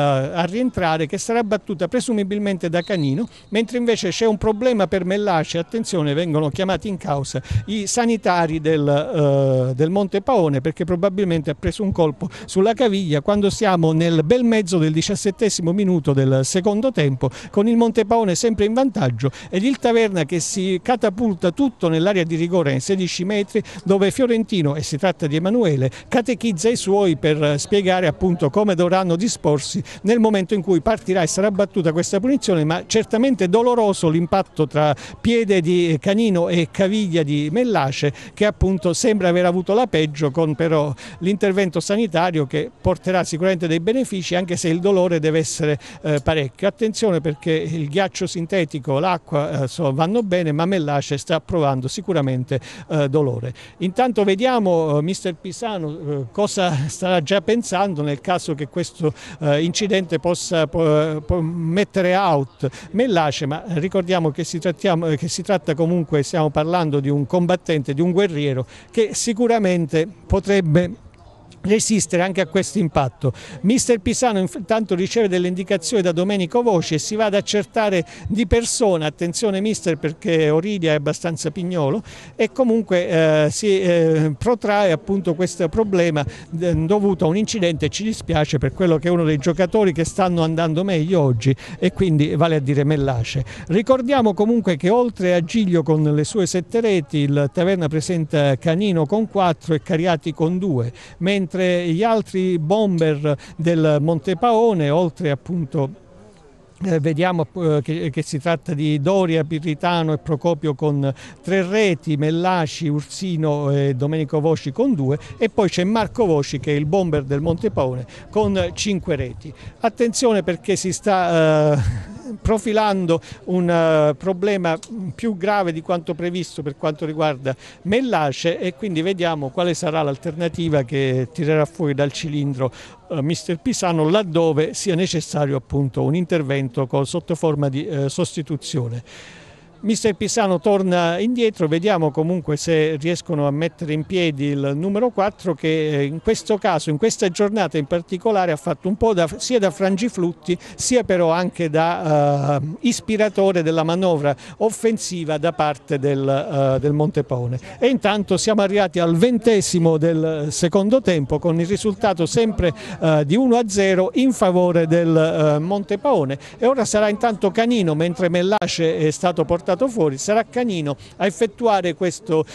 a rientrare che sarà battuta presumibilmente da Canino, mentre invece c'è un problema per Mellasce. Attenzione, vengono chiamati in causa i sanitari del Montepaone, perché probabilmente ha preso un colpo sulla caviglia quando siamo nel bel mezzo del 17° minuto del secondo tempo, con il Montepaone sempre in vantaggio ed il Taverna che si catapulta tutto nell'area di rigore nei 16 metri, dove Fiorentino, e si tratta di Emanuele, catechizza i suoi per spiegare appunto come dovranno disporsi nel momento in cui partirà e sarà battuta questa punizione, ma certamente doloroso l'impatto tra piede di Canino e caviglia di Mellasce, che appunto sembra aver avuto la peggio, con però l'intervento sanitario che porterà sicuramente dei benefici, anche se il dolore deve essere parecchio. Attenzione, perché il ghiaccio sintetico, l'acqua vanno bene, ma Mellasce sta provando sicuramente dolore. Intanto vediamo mister Pisano cosa starà già pensando nel caso che questo incidente possa mettere out Mellasce, ma ricordiamo che si tratta comunque, stiamo parlando di un combattente, di un guerriero che sicuramente potrebbe resistere anche a questo impatto. Mister Pisano intanto riceve delle indicazioni da Domenico Voci e si va ad accertare di persona. Attenzione mister, perché Orilia è abbastanza pignolo, e comunque si protrae appunto questo problema dovuto a un incidente. Ci dispiace per quello che è uno dei giocatori che stanno andando meglio oggi, e quindi vale a dire Mellasce. Ricordiamo comunque che oltre a Giglio con le sue 7 reti, il Taverna presenta Canino con 4 e Cariati con 2, mentre gli altri bomber del Montepaone, oltre appunto vediamo che si tratta di Doria, Pirritano e Procopio con 3 reti, Mellasci, Ursino e Domenico Voci con 2, e poi c'è Marco Voci che è il bomber del Montepaone con 5 reti. Attenzione, perché si sta profilando un problema più grave di quanto previsto per quanto riguarda Mellace, e quindi vediamo quale sarà l'alternativa che tirerà fuori dal cilindro mister Pisano, laddove sia necessario appunto un intervento sotto forma di sostituzione. Mister Pisano torna indietro, vediamo comunque se riescono a mettere in piedi il numero 4, che in questo caso, in questa giornata in particolare, ha fatto un po' sia da frangiflutti sia però anche da ispiratore della manovra offensiva da parte del Montepaone. E intanto siamo arrivati al 20° del secondo tempo, con il risultato sempre di 1-0 in favore del Montepaone, e ora sarà intanto Canino, mentre Mellace è stato portato fuori, sarà Canino a effettuare questo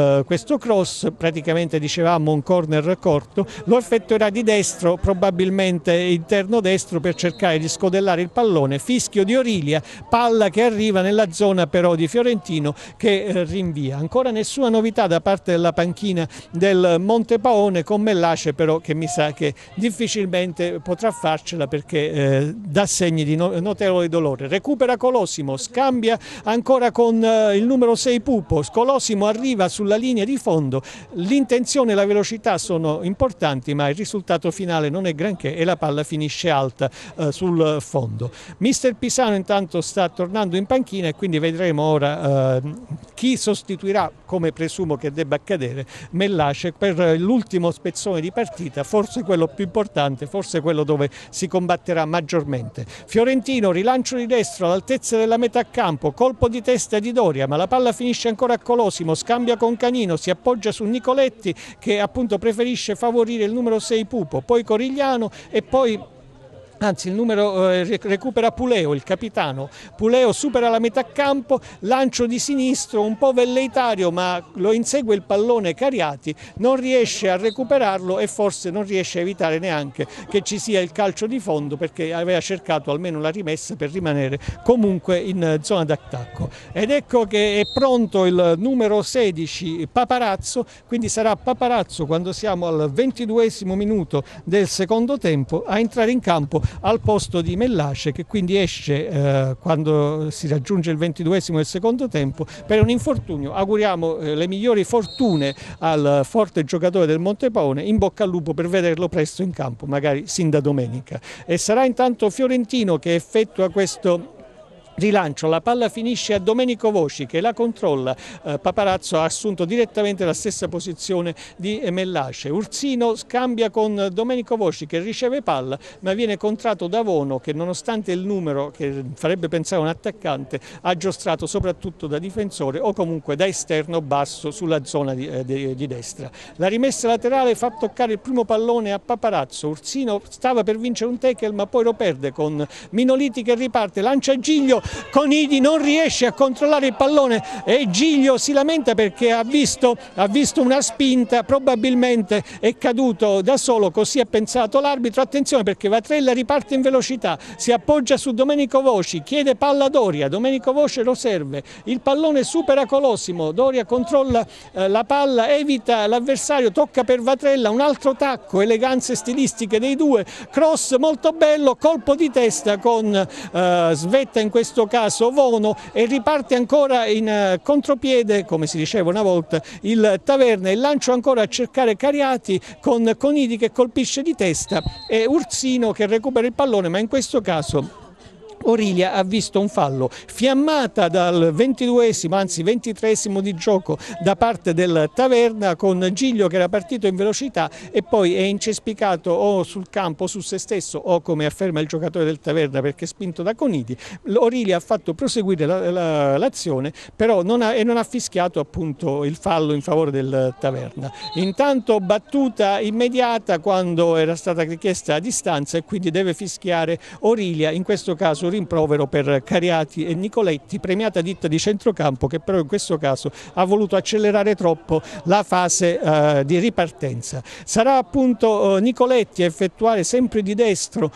cross, praticamente dicevamo un corner corto, lo effettuerà di destro, probabilmente interno destro, per cercare di scodellare il pallone. Fischio di Orilia, palla che arriva nella zona però di Fiorentino, che rinvia. Ancora nessuna novità da parte della panchina del Montepaone, con Mellace però che mi sa che difficilmente potrà farcela, perché dà segni di notevole dolore. Recupera Colosimo, scambia ancora con il numero 6 Pupo. Colosimo arriva sulla linea di fondo, l'intenzione e la velocità sono importanti, ma il risultato finale non è granché e la palla finisce alta sul fondo. Mister Pisano intanto sta tornando in panchina, e quindi vedremo ora chi sostituirà, come presumo che debba accadere, Mellace per l'ultimo spezzone di partita, forse quello più importante, forse quello dove si combatterà maggiormente. Fiorentino, rilancio di destro all'altezza della metà campo, colpo di testa di Doria, ma la palla finisce ancora a Colosimo, scambia con Canino, si appoggia su Nicoletti, che appunto preferisce favorire il numero 6 Pupo, poi Corigliano, e poi anzi il numero recupera Puleo, il capitano. Puleo supera la metà campo, lancio di sinistro un po' velleitario, ma lo insegue il pallone Cariati, non riesce a recuperarlo e forse non riesce a evitare neanche che ci sia il calcio di fondo, perché aveva cercato almeno la rimessa per rimanere comunque in zona d'attacco. Ed ecco che è pronto il numero 16 Paparazzo, quindi sarà Paparazzo, quando siamo al 22° minuto del secondo tempo, a entrare in campo al posto di Mellace, che quindi esce quando si raggiunge il 22° del secondo tempo per un infortunio. Auguriamo le migliori fortune al forte giocatore del Montepaone, in bocca al lupo per vederlo presto in campo, magari sin da domenica. E sarà intanto Fiorentino che effettua questo rilancio, la palla finisce a Domenico Voci che la controlla, Paparazzo ha assunto direttamente la stessa posizione di Mellace. Ursino scambia con Domenico Voci che riceve palla, ma viene contratto da Vono, che nonostante il numero che farebbe pensare un attaccante, ha giostrato soprattutto da difensore o comunque da esterno basso sulla zona di destra. La rimessa laterale fa toccare il primo pallone a Paparazzo. Ursino stava per vincere un tackle, ma poi lo perde con Minoliti che riparte, lancia Giglio, Conidi non riesce a controllare il pallone e Giglio si lamenta perché ha visto una spinta, probabilmente è caduto da solo, così ha pensato l'arbitro. Attenzione, perché Vatrella riparte in velocità, si appoggia su Domenico Voci, chiede palla a Doria, Domenico Voci lo serve, il pallone supera Colosimo, Doria controlla la palla, evita l'avversario, tocca per Vatrella, un altro tacco, eleganze stilistiche dei due, cross molto bello, colpo di testa con svetta in questo caso Vono, e riparte ancora in contropiede, come si diceva una volta, il Taverna. Il lancio ancora a cercare Cariati con Conidi che colpisce di testa e Ursino che recupera il pallone, ma in questo caso Orilia ha visto un fallo, fiammata dal 22°, anzi 23° di gioco da parte del Taverna, con Giglio che era partito in velocità e poi è incespicato o sul campo o su se stesso o, come afferma il giocatore del Taverna, perché spinto da Conidi. Orilia ha fatto proseguire l'azione, però non ha fischiato appunto il fallo in favore del Taverna. Intanto battuta immediata quando era stata richiesta a distanza, e quindi deve fischiare Orilia, in questo caso rimprovero per Cariati e Nicoletti, premiata ditta di centrocampo, che però in questo caso ha voluto accelerare troppo la fase di ripartenza. Sarà appunto Nicoletti a effettuare sempre di destro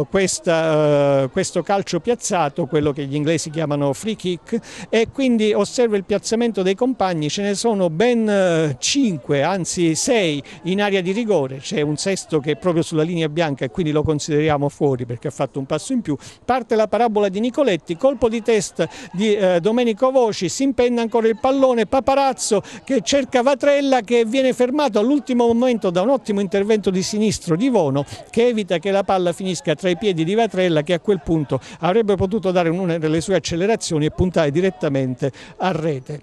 questo calcio piazzato, quello che gli inglesi chiamano free kick, e quindi osserva il piazzamento dei compagni. Ce ne sono ben 5, anzi 6 in area di rigore, c'è un sesto che è proprio sulla linea bianca e quindi lo consideriamo fuori perché ha fatto un passo in più. Parte la parabola di Nicoletti, colpo di testa di Domenico Voci, si impenna ancora il pallone, Paparazzo che cerca Vatrella che viene fermato all'ultimo momento da un ottimo intervento di sinistro di Vono che evita che la palla finisca tra i piedi di Vatrella, che a quel punto avrebbe potuto dare una delle sue accelerazioni e puntare direttamente a rete.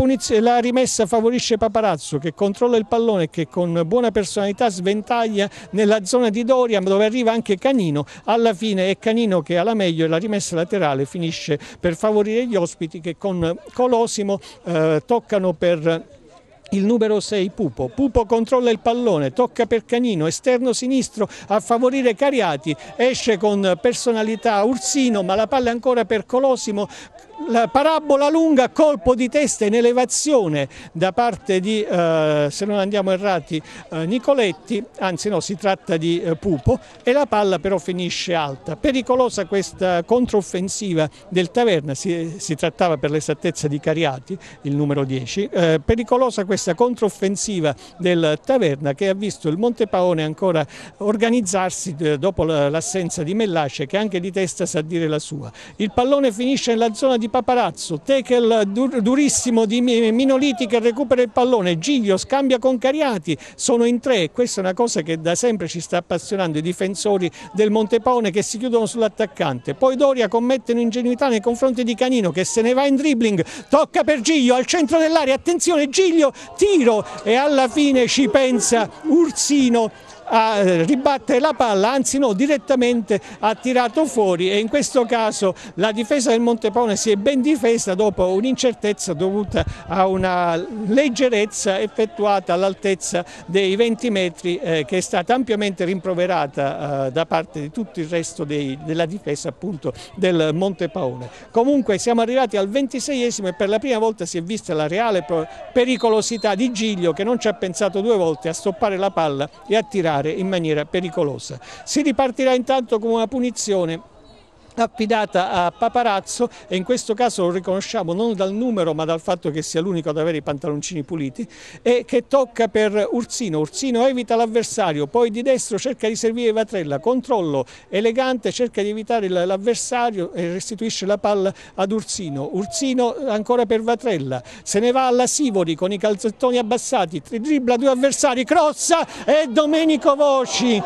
La rimessa favorisce Paparazzo che controlla il pallone e che con buona personalità sventaglia nella zona di Doria, dove arriva anche Canino. Alla fine è Canino che ha la meglio e la rimessa laterale finisce per favorire gli ospiti che con Colosimo toccano per il numero 6 Pupo. Pupo controlla il pallone, tocca per Canino, esterno sinistro a favorire Cariati, esce con personalità Ursino, ma la palla è ancora per Colosimo. La parabola lunga, colpo di testa in elevazione da parte di, se non andiamo errati, Nicoletti, anzi no, si tratta di Pupo, e la palla però finisce alta. Pericolosa questa controffensiva del Taverna, si trattava per l'esattezza di Cariati, il numero 10, pericolosa questa controffensiva del Taverna che ha visto il Montepaone ancora organizzarsi dopo l'assenza di Mellace, che anche di testa sa dire la sua. Il pallone finisce nella zona di Paparazzo, tackle durissimo di Minoliti che recupera il pallone, Giglio scambia con Cariati, sono in tre, questa è una cosa che da sempre ci sta appassionando i difensori del Montepaone che si chiudono sull'attaccante, poi Doria commette un'ingenuità nei confronti di Canino che se ne va in dribbling, tocca per Giglio al centro dell'area, attenzione Giglio, tiro e alla fine ci pensa Ursino a ribattere la palla, anzi no, direttamente ha tirato fuori, e in questo caso la difesa del Montepaone si è ben difesa dopo un'incertezza dovuta a una leggerezza effettuata all'altezza dei 20 metri che è stata ampiamente rimproverata da parte di tutto il resto della difesa appunto del Montepaone. Comunque siamo arrivati al 26esimo e per la prima volta si è vista la reale pericolosità di Giglio, che non ci ha pensato due volte a stoppare la palla e a tirare in maniera pericolosa. Si ripartirà intanto con una punizione affidata a Paparazzo, e in questo caso lo riconosciamo non dal numero ma dal fatto che sia l'unico ad avere i pantaloncini puliti, e che tocca per Ursino. Ursino evita l'avversario, poi di destro cerca di servire Vatrella, controllo elegante, cerca di evitare l'avversario e restituisce la palla ad Ursino. Ursino ancora per Vatrella, se ne va alla Sivori con i calzettoni abbassati, dribbla due avversari, crossa e Domenico Voci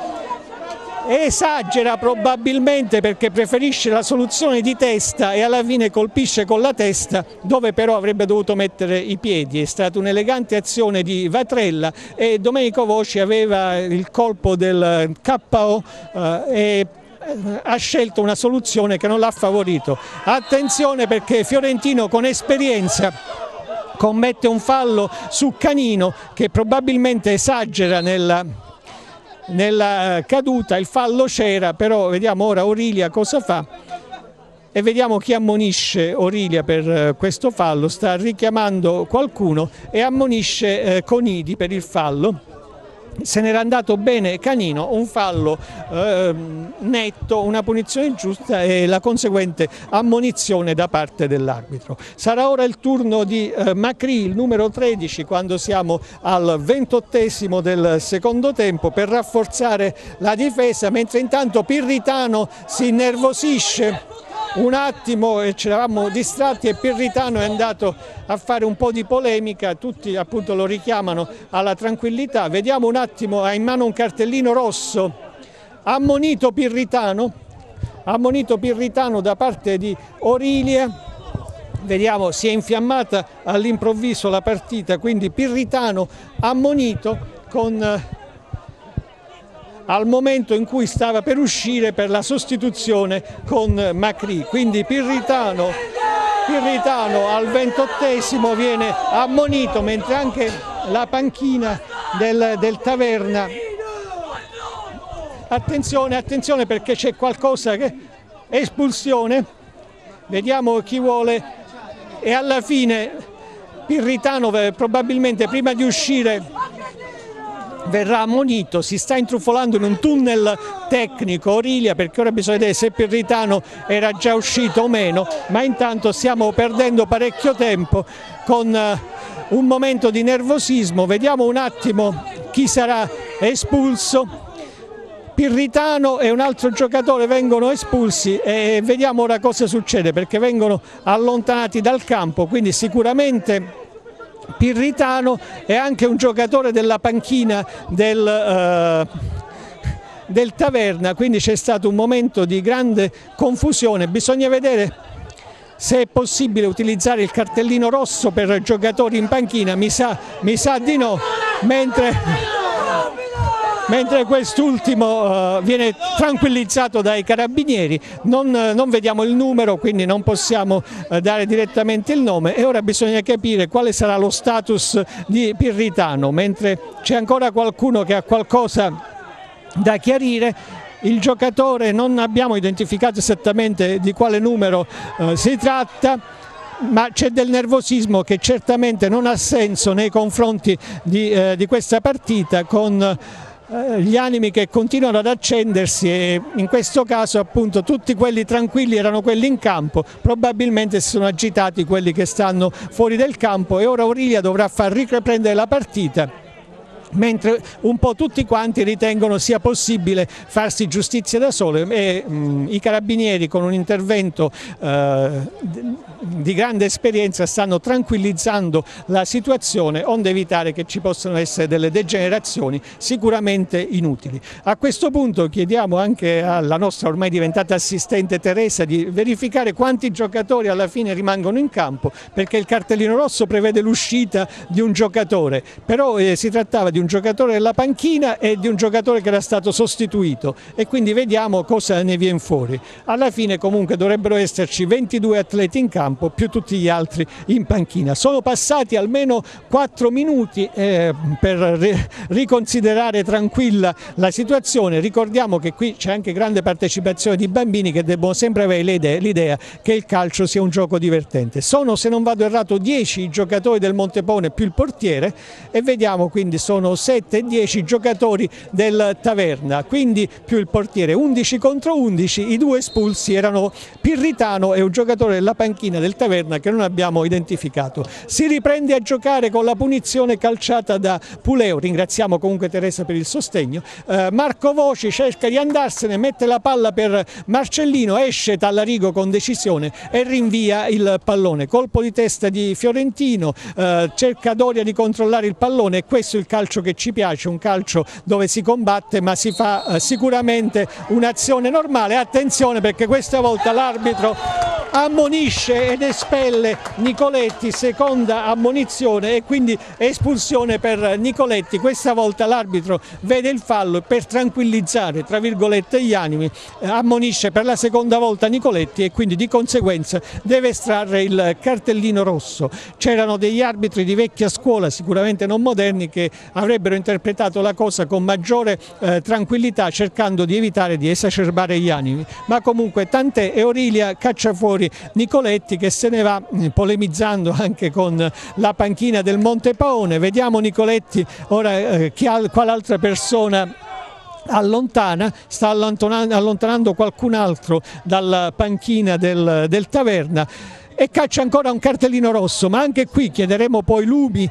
esagera probabilmente perché preferisce la soluzione di testa e alla fine colpisce con la testa dove però avrebbe dovuto mettere i piedi. È stata un'elegante azione di Vatrella e Domenico Voci aveva il colpo del KO e ha scelto una soluzione che non l'ha favorito. Attenzione perché Fiorentino con esperienza commette un fallo su Canino che probabilmente esagera nella caduta, il fallo c'era, però vediamo ora Orilia cosa fa e vediamo chi ammonisce Orilia per questo fallo. Sta richiamando qualcuno e ammonisce Conidi per il fallo. Se n'era andato bene Canino, un fallo netto, una punizione giusta e la conseguente ammonizione da parte dell'arbitro. Sarà ora il turno di Macri, il numero 13, quando siamo al 28esimo del secondo tempo, per rafforzare la difesa, mentre intanto Pirritano si innervosisce un attimo e ci eravamo distratti e Pirritano è andato a fare un po' di polemica, tutti appunto lo richiamano alla tranquillità. Vediamo un attimo, ha in mano un cartellino rosso, ammonito Pirritano da parte di Orilia. Vediamo, si è infiammata all'improvviso la partita, quindi Pirritano ammonito al momento in cui stava per uscire per la sostituzione con Macri, quindi Pirritano al 28esimo viene ammonito, mentre anche la panchina del Taverna, attenzione perché c'è qualcosa che espulsione, vediamo chi vuole, e alla fine Pirritano probabilmente prima di uscire verrà ammonito, si sta intrufolando in un tunnel tecnico Orilia, perché ora bisogna vedere se Pirritano era già uscito o meno, ma intanto stiamo perdendo parecchio tempo con un momento di nervosismo. Vediamo un attimo chi sarà espulso. Pirritano e un altro giocatore vengono espulsi e vediamo ora cosa succede, perché vengono allontanati dal campo, quindi sicuramente Pirritano è anche un giocatore della panchina del Taverna, quindi c'è stato un momento di grande confusione. Bisogna vedere se è possibile utilizzare il cartellino rosso per giocatori in panchina, mi sa di no, mentre quest'ultimo viene tranquillizzato dai carabinieri. Non vediamo il numero, quindi non possiamo dare direttamente il nome, e ora bisogna capire quale sarà lo status di Pirritano, mentre c'è ancora qualcuno che ha qualcosa da chiarire. Il giocatore non abbiamo identificato esattamente di quale numero si tratta, ma c'è del nervosismo che certamente non ha senso nei confronti di questa partita, con gli animi che continuano ad accendersi, e in questo caso appunto tutti quelli tranquilli erano quelli in campo, probabilmente si sono agitati quelli che stanno fuori del campo, e ora Aurilia dovrà far riprendere la partita, mentre un po' tutti quanti ritengono sia possibile farsi giustizia da solo, e i carabinieri, con un intervento di grande esperienza, stanno tranquillizzando la situazione, onde evitare che ci possano essere delle degenerazioni sicuramente inutili. A questo punto chiediamo anche alla nostra ormai diventata assistente Teresa di verificare quanti giocatori alla fine rimangono in campo, perché il cartellino rosso prevede l'uscita di un giocatore, però si trattava di un giocatore della panchina e di un giocatore che era stato sostituito, e quindi vediamo cosa ne viene fuori. Alla fine comunque dovrebbero esserci 22 atleti in campo più tutti gli altri in panchina. Sono passati almeno 4 minuti per riconsiderare tranquilla la situazione. Ricordiamo che qui c'è anche grande partecipazione di bambini, che debbono sempre avere l'idea che il calcio sia un gioco divertente. Sono, se non vado errato, 10 i giocatori del Montepone più il portiere, e vediamo quindi sono 7 e 10 giocatori del Taverna, quindi più il portiere, 11 contro 11. I due espulsi erano Pirritano e un giocatore della panchina del Taverna che non abbiamo identificato. Si riprende a giocare con la punizione calciata da Puleo, ringraziamo comunque Teresa per il sostegno. Marco Voci cerca di andarsene, mette la palla per Marcellino, esce Tallarigo con decisione e rinvia il pallone. Colpo di testa di Fiorentino, cerca Doria di controllare il pallone, e questo è il calcio che ci piace, un calcio dove si combatte ma si fa sicuramente un'azione normale. Attenzione, perché questa volta l'arbitro ammonisce ed espelle Nicoletti, seconda ammonizione, e quindi espulsione per Nicoletti. Questa volta l'arbitro vede il fallo e, per tranquillizzare tra virgolette gli animi, ammonisce per la seconda volta Nicoletti, e quindi di conseguenza deve estrarre il cartellino rosso. C'erano degli arbitri di vecchia scuola, sicuramente non moderni, che avrebbero interpretato la cosa con maggiore tranquillità, cercando di evitare di esacerbare gli animi, ma comunque tant'è, e Aurilia caccia fuori Nicoletti, che se ne va polemizzando anche con la panchina del Montepaone. Vediamo Nicoletti ora quale altra persona allontana, sta allontanando qualcun altro dalla panchina del Taverna, e caccia ancora un cartellino rosso, ma anche qui chiederemo poi lumi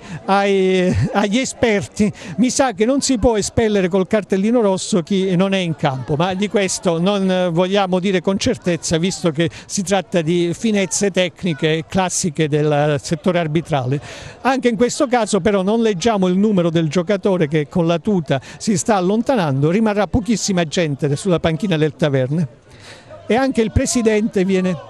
agli esperti. Mi sa che non si può espellere col cartellino rosso chi non è in campo, ma di questo non vogliamo dire con certezza, visto che si tratta di finezze tecniche classiche del settore arbitrale. Anche in questo caso però non leggiamo il numero del giocatore che con la tuta si sta allontanando, rimarrà pochissima gente sulla panchina del Taverna, e anche il presidente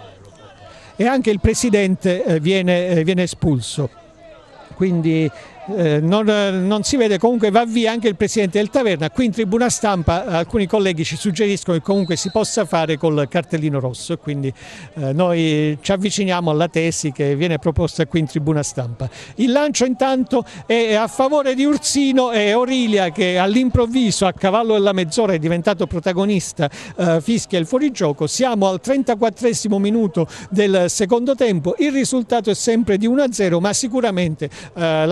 viene espulso, quindi non si vede. Comunque va via anche il presidente del Taverna. Qui in tribuna stampa alcuni colleghi ci suggeriscono che comunque si possa fare col cartellino rosso, e quindi noi ci avviciniamo alla tesi che viene proposta qui in tribuna stampa. Il lancio intanto è a favore di Ursino, e Aurilia, che all'improvviso, a cavallo della mezz'ora, è diventato protagonista, fischia il fuorigioco. Siamo al 34esimo minuto del secondo tempo, il risultato è sempre di 1-0, ma sicuramente la partita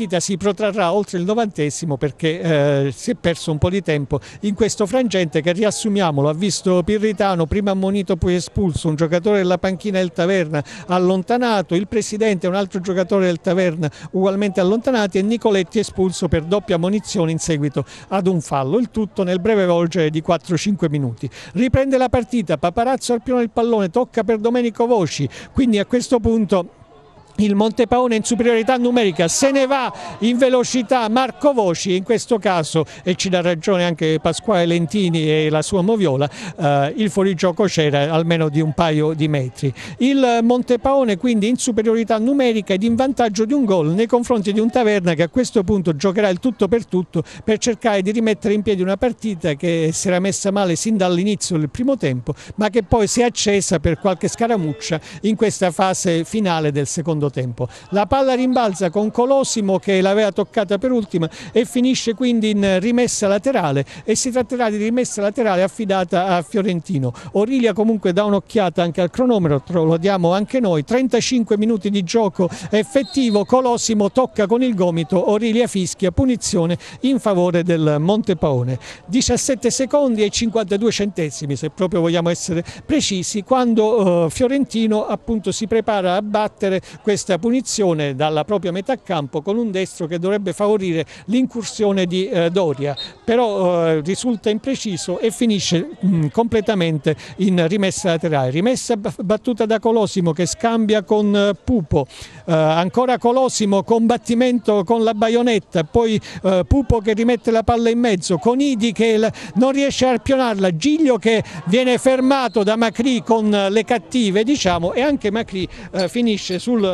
partita si protrarrà oltre il 90° perché si è perso un po' di tempo in questo frangente che, riassumiamolo, ha visto Pirritano prima ammonito poi espulso, un giocatore della panchina del Taverna allontanato, il presidente e un altro giocatore del Taverna ugualmente allontanati e Nicoletti espulso per doppia ammonizione in seguito ad un fallo, il tutto nel breve volgere di 4-5 minuti. Riprende la partita, Paparazzo al piano del pallone, tocca per Domenico Voci, quindi a questo punto il Montepaone in superiorità numerica, se ne va in velocità Marco Voci in questo caso, e ci dà ragione anche Pasquale Lentini e la sua moviola, il fuorigioco c'era almeno di un paio di metri. Il Montepaone quindi in superiorità numerica ed in vantaggio di un gol nei confronti di un Taverna che a questo punto giocherà il tutto per cercare di rimettere in piedi una partita che si era messa male sin dall'inizio del primo tempo, ma che poi si è accesa per qualche scaramuccia in questa fase finale del secondo tempo. La palla rimbalza con Colosimo che l'aveva toccata per ultima e finisce quindi in rimessa laterale, e si tratterà di rimessa laterale affidata a Fiorentino. Orilia comunque dà un'occhiata anche al cronometro, lo diamo anche noi, 35 minuti di gioco effettivo, Colosimo tocca con il gomito, Orilia fischia, punizione in favore del Montepaone. 17 secondi e 52 centesimi, se proprio vogliamo essere precisi, quando Fiorentino appunto si prepara a battere questa punizione dalla propria metà campo con un destro che dovrebbe favorire l'incursione di Doria, però risulta impreciso e finisce completamente in rimessa laterale. Rimessa battuta da Colosimo che scambia con Pupo, ancora Colosimo, combattimento con la baionetta, poi Pupo che rimette la palla in mezzo, Conidi che non riesce a arpionarla, Giglio che viene fermato da Macri con le cattive, diciamo, e anche Macri finisce sul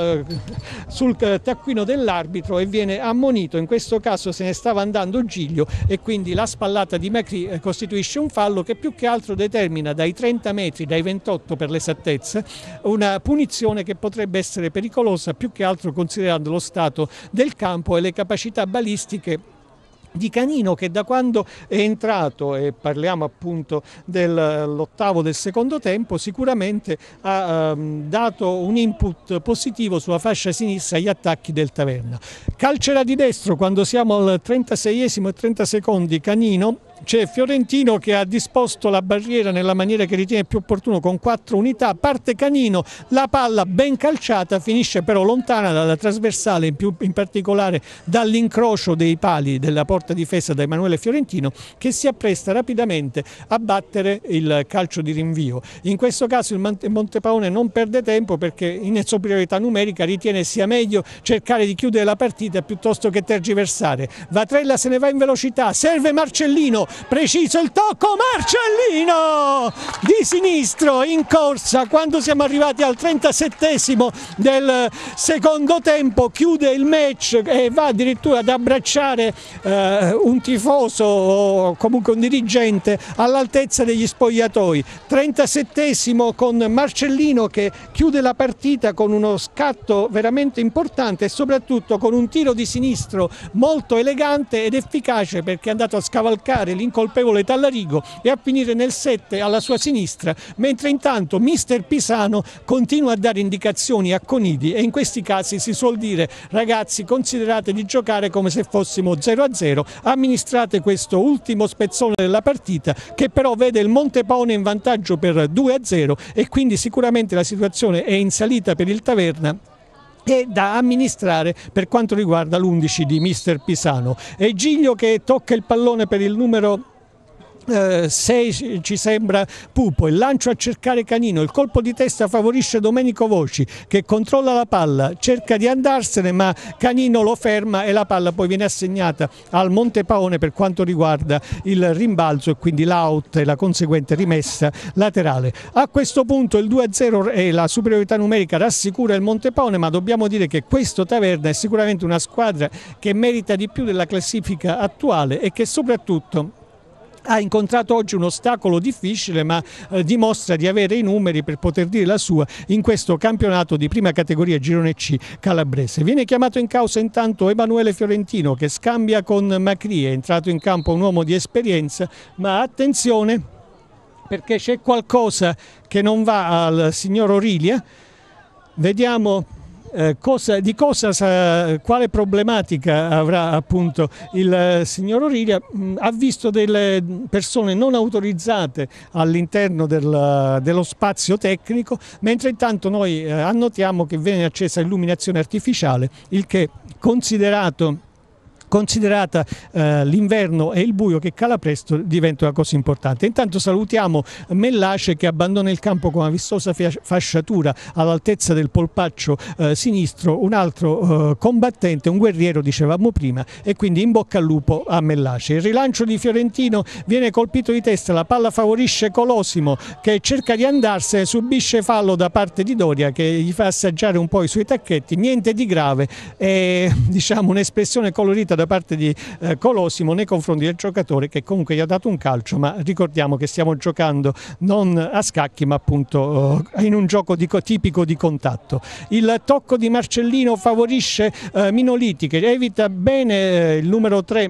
taccuino dell'arbitro e viene ammonito. In questo caso se ne stava andando Giglio e quindi la spallata di Macri costituisce un fallo che più che altro determina dai 30 metri, dai 28 per l'esattezza, una punizione che potrebbe essere pericolosa più che altro considerando lo stato del campo e le capacità balistiche di Canino, che da quando è entrato, e parliamo appunto dell'ottavo del secondo tempo, sicuramente ha dato un input positivo sulla fascia sinistra agli attacchi del Taverna. Calcerà di destro quando siamo al 36esimo e 30 secondi Canino. C'è Fiorentino che ha disposto la barriera nella maniera che ritiene più opportuno con 4 unità, parte Canino, la palla ben calciata finisce però lontana dalla trasversale, in particolare dall'incrocio dei pali della porta difesa da Emanuele Fiorentino, che si appresta rapidamente a battere il calcio di rinvio. In questo caso il Montepaone non perde tempo perché in superiorità numerica ritiene sia meglio cercare di chiudere la partita piuttosto che tergiversare. Vatrella se ne va in velocità, serve Marcellino, preciso il tocco, Marcellino di sinistro in corsa quando siamo arrivati al 37esimo del secondo tempo, chiude il match e va addirittura ad abbracciare un tifoso o comunque un dirigente all'altezza degli spogliatoi. 37esimo con Marcellino che chiude la partita con uno scatto veramente importante e soprattutto con un tiro di sinistro molto elegante ed efficace, perché è andato a scavalcare l'incolpevole Tallarigo e a finire nel 7 alla sua sinistra, mentre intanto mister Pisano continua a dare indicazioni a Conidi, e in questi casi si suol dire: ragazzi, considerate di giocare come se fossimo 0-0, amministrate questo ultimo spezzone della partita che però vede il Montepaone in vantaggio per 2-0 e quindi sicuramente la situazione è in salita per il Taverna e da amministrare per quanto riguarda l'11 di mister Pisano. È Giglio che tocca il pallone per il numero 6, ci sembra Pupo, il lancio a cercare Canino, il colpo di testa favorisce Domenico Voci che controlla la palla, cerca di andarsene ma Canino lo ferma e la palla poi viene assegnata al Montepaone per quanto riguarda il rimbalzo e quindi l'out e la conseguente rimessa laterale. A questo punto il 2-0 e la superiorità numerica rassicura il Montepaone, ma dobbiamo dire che questo Taverna è sicuramente una squadra che merita di più della classifica attuale e che soprattutto ha incontrato oggi un ostacolo difficile, ma dimostra di avere i numeri per poter dire la sua in questo campionato di prima categoria Girone C calabrese. Viene chiamato in causa intanto Emanuele Fiorentino che scambia con Macri, è entrato in campo un uomo di esperienza, ma attenzione perché c'è qualcosa che non va al signor Orilia. Vediamo quale problematica avrà appunto il signor Orilia. Ha visto delle persone non autorizzate all'interno dello spazio tecnico, mentre intanto noi annotiamo che viene accesa illuminazione artificiale, il che considerata l'inverno e il buio che cala presto diventa una cosa importante. Intanto salutiamo Mellace che abbandona il campo con una vistosa fasciatura all'altezza del polpaccio sinistro, un altro combattente, un guerriero dicevamo prima, e quindi in bocca al lupo a Mellace. Il rilancio di Fiorentino viene colpito di testa, la palla favorisce Colosimo che cerca di andarsene, subisce fallo da parte di Doria che gli fa assaggiare un po' i suoi tacchetti, niente di grave, e diciamo un'espressione colorita da parte di Colosimo nei confronti del giocatore che comunque gli ha dato un calcio, ma ricordiamo che stiamo giocando non a scacchi ma appunto in un gioco tipico di contatto. Il tocco di Marcellino favorisce Minoliti che evita bene il numero 3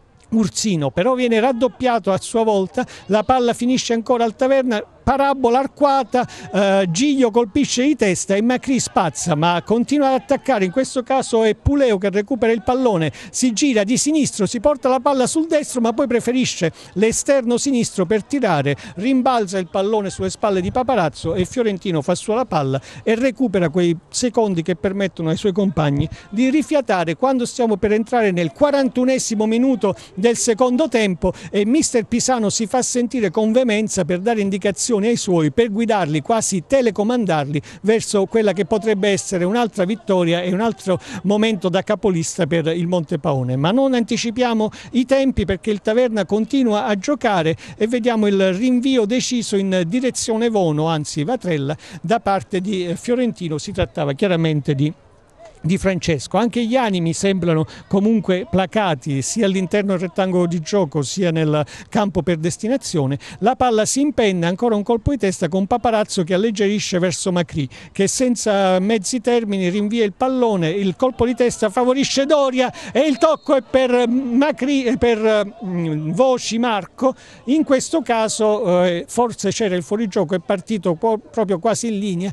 Ursino, però viene raddoppiato a sua volta, la palla finisce ancora al Taverna, parabola arcuata, Giglio colpisce di testa e Macri spazza, ma continua ad attaccare. In questo caso è Puleo che recupera il pallone, si gira di sinistro, si porta la palla sul destro, ma poi preferisce l'esterno sinistro per tirare, rimbalza il pallone sulle spalle di Paparazzo e Fiorentino fa sua la palla e recupera quei secondi che permettono ai suoi compagni di rifiatare quando stiamo per entrare nel 41esimo minuto del secondo tempo e mister Pisano si fa sentire con veemenza per dare indicazioni ai suoi, per guidarli, quasi telecomandarli verso quella che potrebbe essere un'altra vittoria e un altro momento da capolista per il Montepaone. Ma non anticipiamo i tempi perché il Taverna continua a giocare e vediamo il rinvio deciso in direzione Vono, anzi Vatrella, da parte di Fiorentino. Si trattava chiaramente di Francesco. Anche gli animi sembrano comunque placati sia all'interno del rettangolo di gioco sia nel campo per destinazione. La palla si impenna, ancora un colpo di testa con Paparazzo che alleggerisce verso Macri che senza mezzi termini rinvia il pallone, il colpo di testa favorisce Doria e il tocco è per Macri, per Voci Marco. In questo caso forse c'era il fuorigioco, è partito proprio quasi in linea.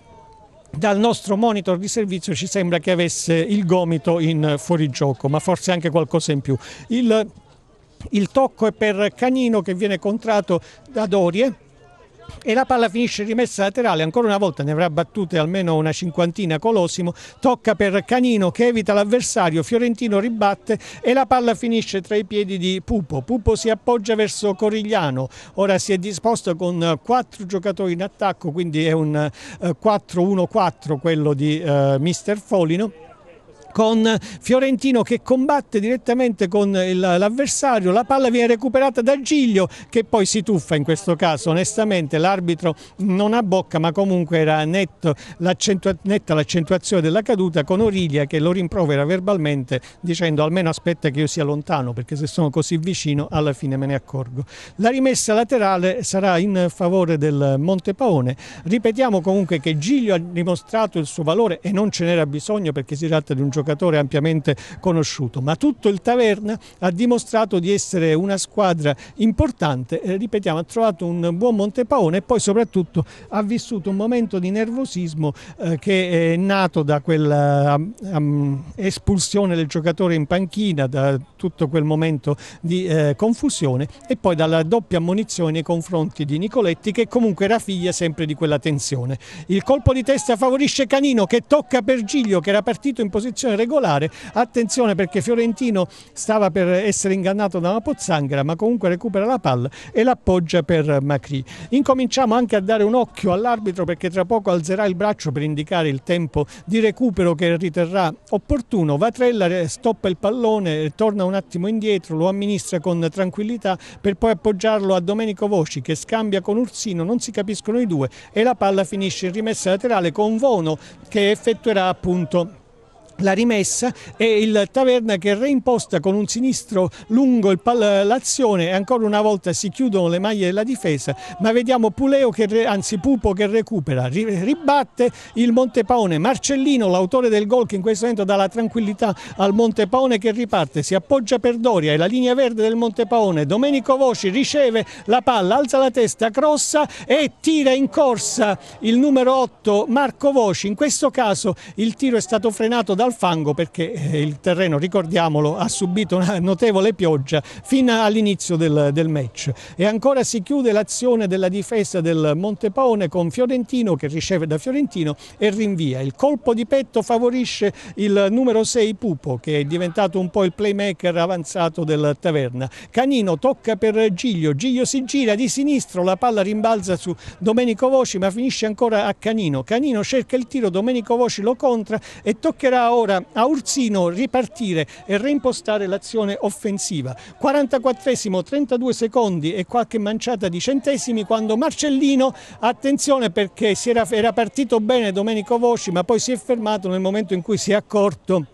Dal nostro monitor di servizio ci sembra che avesse il gomito in fuorigioco, ma forse anche qualcosa in più. Il tocco è per Canino che viene contratto da Dorie e la palla finisce rimessa laterale, ancora una volta ne avrà battute almeno una cinquantina Colosimo, tocca per Canino che evita l'avversario, Fiorentino ribatte e la palla finisce tra i piedi di Pupo. Pupo si appoggia verso Corigliano, ora si è disposto con 4 giocatori in attacco, quindi è un 4-1-4 quello di mister Folino, con Fiorentino che combatte direttamente con l'avversario, la palla viene recuperata da Giglio che poi si tuffa in questo caso, onestamente l'arbitro non ha bocca ma comunque era netta l'accentuazione della caduta, con Orilia che lo rimprovera verbalmente dicendo almeno aspetta che io sia lontano perché se sono così vicino alla fine me ne accorgo. La rimessa laterale sarà in favore del Montepaone. Ripetiamo comunque che Giglio ha dimostrato il suo valore e non ce n'era bisogno perché si tratta di un giocatore ampiamente conosciuto, ma tutto il Taverna ha dimostrato di essere una squadra importante, ripetiamo ha trovato un buon Montepaone e poi soprattutto ha vissuto un momento di nervosismo che è nato da quella espulsione del giocatore in panchina, da tutto quel momento di confusione e poi dalla doppia ammonizione nei confronti di Nicoletti che comunque era figlia sempre di quella tensione. Il colpo di testa favorisce Canino che tocca per Giglio che era partito in posizione regolare, attenzione perché Fiorentino stava per essere ingannato da una pozzanghera ma comunque recupera la palla e l'appoggia per Macri. Incominciamo anche a dare un occhio all'arbitro perché tra poco alzerà il braccio per indicare il tempo di recupero che riterrà opportuno. Vatrella stoppa il pallone, torna un attimo indietro, lo amministra con tranquillità per poi appoggiarlo a Domenico Voci che scambia con Ursino, non si capiscono i due e la palla finisce in rimessa laterale con Vono che effettuerà appunto la rimessa, e il Taverna che reimposta con un sinistro lungo l'azione, e ancora una volta si chiudono le maglie della difesa, ma vediamo Pupo che recupera, ribatte il Montepaone. Marcellino, l'autore del gol, che in questo momento dà la tranquillità al Montepaone, che riparte, si appoggia per Doria, è la linea verde del Montepaone. Domenico Voci riceve la palla, alza la testa, crossa e tira in corsa il numero 8 Marco Voci. In questo caso il tiro è stato frenato dal fango perché il terreno, ricordiamolo, ha subito una notevole pioggia fino all'inizio del match. E ancora si chiude l'azione della difesa del Montepaone con Fiorentino che riceve da Fiorentino e rinvia. Il colpo di petto favorisce il numero 6 Pupo, che è diventato un po' il playmaker avanzato del Taverna. Canino tocca per Giglio si gira di sinistro, la palla rimbalza su Domenico Voci ma finisce ancora a Canino. Canino cerca il tiro, Domenico Voci lo contra e toccherà ora a Ursino ripartire e reimpostare l'azione offensiva. 44esimo, 32 secondi e qualche manciata di centesimi quando Marcellino, attenzione perché era partito bene Domenico Voci ma poi si è fermato nel momento in cui si è accorto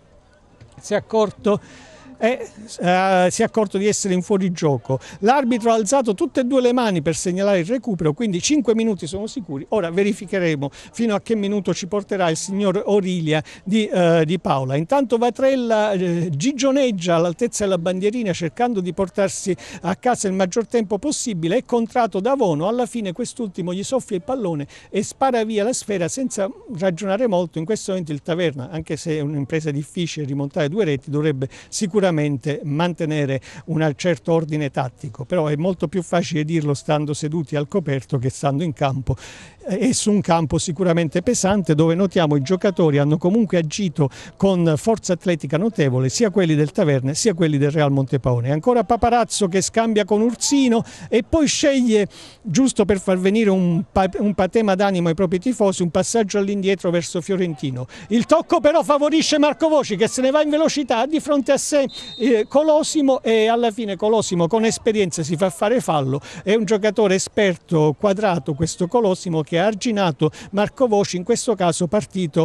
di essere in fuorigioco. L'arbitro ha alzato tutte e due le mani per segnalare il recupero, quindi 5 minuti sono sicuri. Ora verificheremo fino a che minuto ci porterà il signor Orilia di Paola. Intanto Vatrella gigioneggia all'altezza della bandierina cercando di portarsi a casa il maggior tempo possibile, è contrato da Vono, alla fine quest'ultimo gli soffia il pallone e spara via la sfera senza ragionare molto. In questo momento il Taverna, anche se è un'impresa difficile rimontare 2 reti, dovrebbe sicuramente mantenere un certo ordine tattico, però è molto più facile dirlo stando seduti al coperto che stando in campo, e su un campo sicuramente pesante dove notiamo i giocatori hanno comunque agito con forza atletica notevole, sia quelli del Taverna sia quelli del Real Montepaone. Ancora Paparazzo che scambia con Ursino e poi sceglie, giusto per far venire un patema d'animo ai propri tifosi, un passaggio all'indietro verso Fiorentino. Il tocco però favorisce Marco Voci che se ne va in velocità, di fronte a sé Colosimo, e alla fine Colosimo con esperienza si fa fare fallo. È un giocatore esperto, quadrato questo Colosimo, che ha arginato Marco Voci, in questo caso partito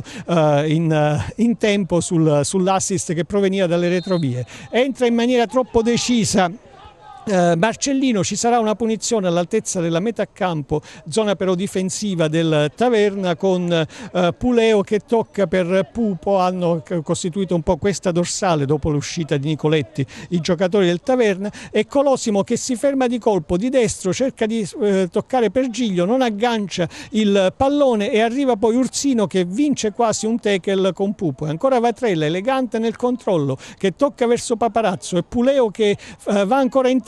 in tempo sull'assist che proveniva dalle retrovie. Entra in maniera troppo decisa Marcellino, ci sarà una punizione all'altezza della metà campo, zona però difensiva del Taverna, con Puleo che tocca per Pupo. Hanno costituito un po' questa dorsale dopo l'uscita di Nicoletti i giocatori del Taverna, e Colosimo che si ferma di colpo di destro, cerca di toccare per Giglio, non aggancia il pallone e arriva poi Ursino che vince quasi un tackle con Pupo. E ancora Vatrella elegante nel controllo che tocca verso Paparazzo, e Puleo che va ancora in tackle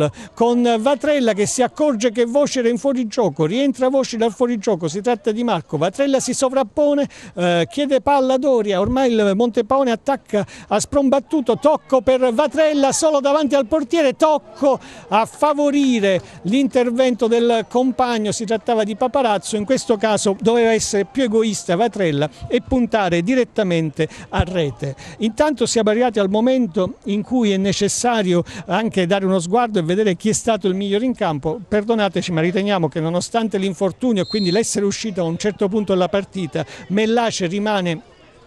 con Vatrella che si accorge che Voci era in fuorigioco, rientra Voci dal fuorigioco, si tratta di Marco. Vatrella si sovrappone, chiede palla a Doria, ormai il Montepaone attacca a sprombattuto, tocco per Vatrella solo davanti al portiere, tocco a favorire l'intervento del compagno, si trattava di Paparazzo, in questo caso doveva essere più egoista Vatrella e puntare direttamente a rete. Intanto siamo arrivati al momento in cui è necessario anche dare uno sguardo e vedere chi è stato il migliore in campo. Perdonateci, ma riteniamo che nonostante l'infortunio e quindi l'essere uscito a un certo punto della partita, Mellace rimane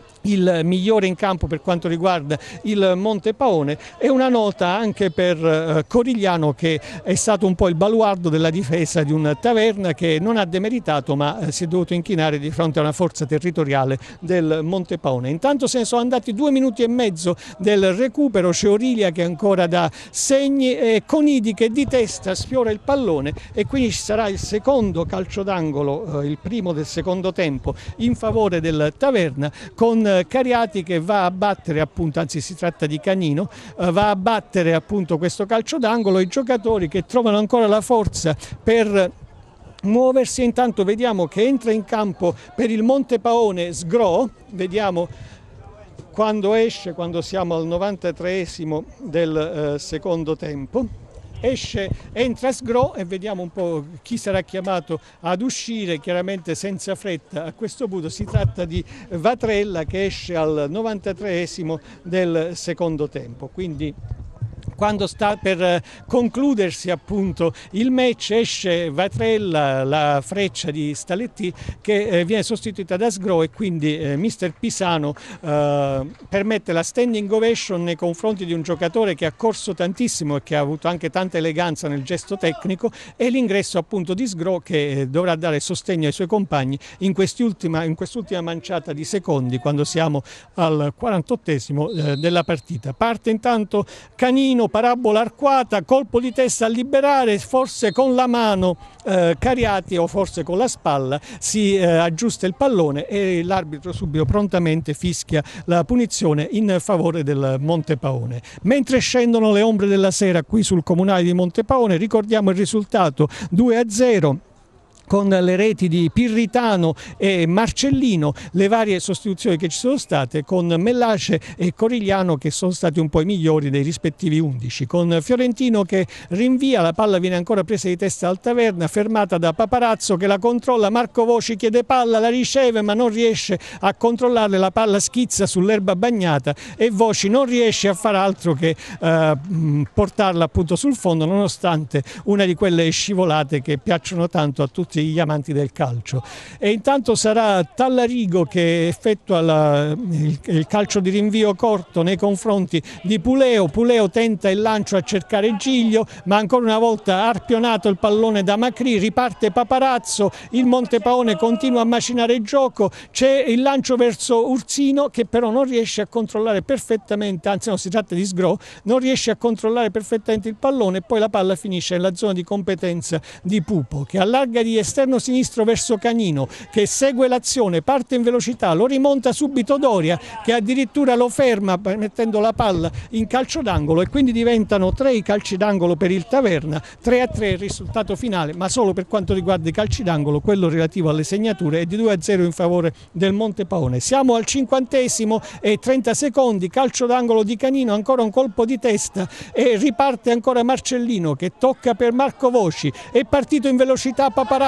il migliore in campo per quanto riguarda il Montepaone, e una nota anche per Corigliano, che è stato un po' il baluardo della difesa di un Taverna che non ha demeritato ma si è dovuto inchinare di fronte a una forza territoriale del Montepaone. Intanto se ne sono andati 2 minuti e mezzo del recupero, c'è Orilia che ancora dà segni e Conidi che di testa sfiora il pallone, e quindi ci sarà il secondo calcio d'angolo, il primo del secondo tempo in favore del Taverna, con Cariati che va a battere, appunto, anzi si tratta di Canino, va a battere appunto questo calcio d'angolo. I giocatori che trovano ancora la forza per muoversi. Intanto vediamo che entra in campo per il Montepaone Sgro, vediamo quando esce, quando siamo al 93esimo del secondo tempo. Entra Sgro e vediamo un po' chi sarà chiamato ad uscire, chiaramente senza fretta. A questo punto si tratta di Vatrella che esce al 93esimo del secondo tempo, quindi quando sta per concludersi appunto il match, esce Vatrella, la freccia di Staletti, che viene sostituita da Sgro, e quindi mister Pisano permette la standing ovation nei confronti di un giocatore che ha corso tantissimo e che ha avuto anche tanta eleganza nel gesto tecnico, e l'ingresso appunto di Sgro, che dovrà dare sostegno ai suoi compagni in quest'ultima manciata di secondi, quando siamo al 48esimo della partita. Parte intanto Canino, parabola arcuata, colpo di testa a liberare, forse con la mano Cariati o forse con la spalla si aggiusta il pallone, e l'arbitro subito prontamente fischia la punizione in favore del Montepaone. Mentre scendono le ombre della sera qui sul comunale di Montepaone, ricordiamo il risultato: 2-0 con le reti di Pirritano e Marcellino, le varie sostituzioni che ci sono state, con Mellace e Corigliano che sono stati un po' i migliori dei rispettivi 11, con Fiorentino che rinvia, la palla viene ancora presa di testa al Taverna, fermata da Paparazzo che la controlla, Marco Voci chiede palla, la riceve ma non riesce a controllarla, la palla schizza sull'erba bagnata e Voci non riesce a far altro che portarla appunto sul fondo, nonostante una di quelle scivolate che piacciono tanto a tutti gli amanti del calcio. E intanto sarà Tallarigo che effettua il calcio di rinvio corto nei confronti di Puleo. Puleo tenta il lancio a cercare Giglio, ma ancora una volta arpionato il pallone da Macri, riparte Paparazzo, il Montepaone continua a macinare il gioco, c'è il lancio verso Ursino che però non riesce a controllare perfettamente, anzi no, si tratta di Sgro, non riesce a controllare perfettamente il pallone, e poi la palla finisce nella zona di competenza di Pupo, che allarga di esterno sinistro verso Canino, che segue l'azione, parte in velocità, lo rimonta subito Doria, che addirittura lo ferma mettendo la palla in calcio d'angolo, e quindi diventano 3 i calci d'angolo per il Taverna, 3-3 il risultato finale, ma solo per quanto riguarda i calci d'angolo, quello relativo alle segnature è di 2-0 in favore del Montepaone. Siamo al 50esimo e 30 secondi, calcio d'angolo di Canino, ancora un colpo di testa e riparte ancora Marcellino che tocca per Marco Voci, è partito in velocità Paparazzo.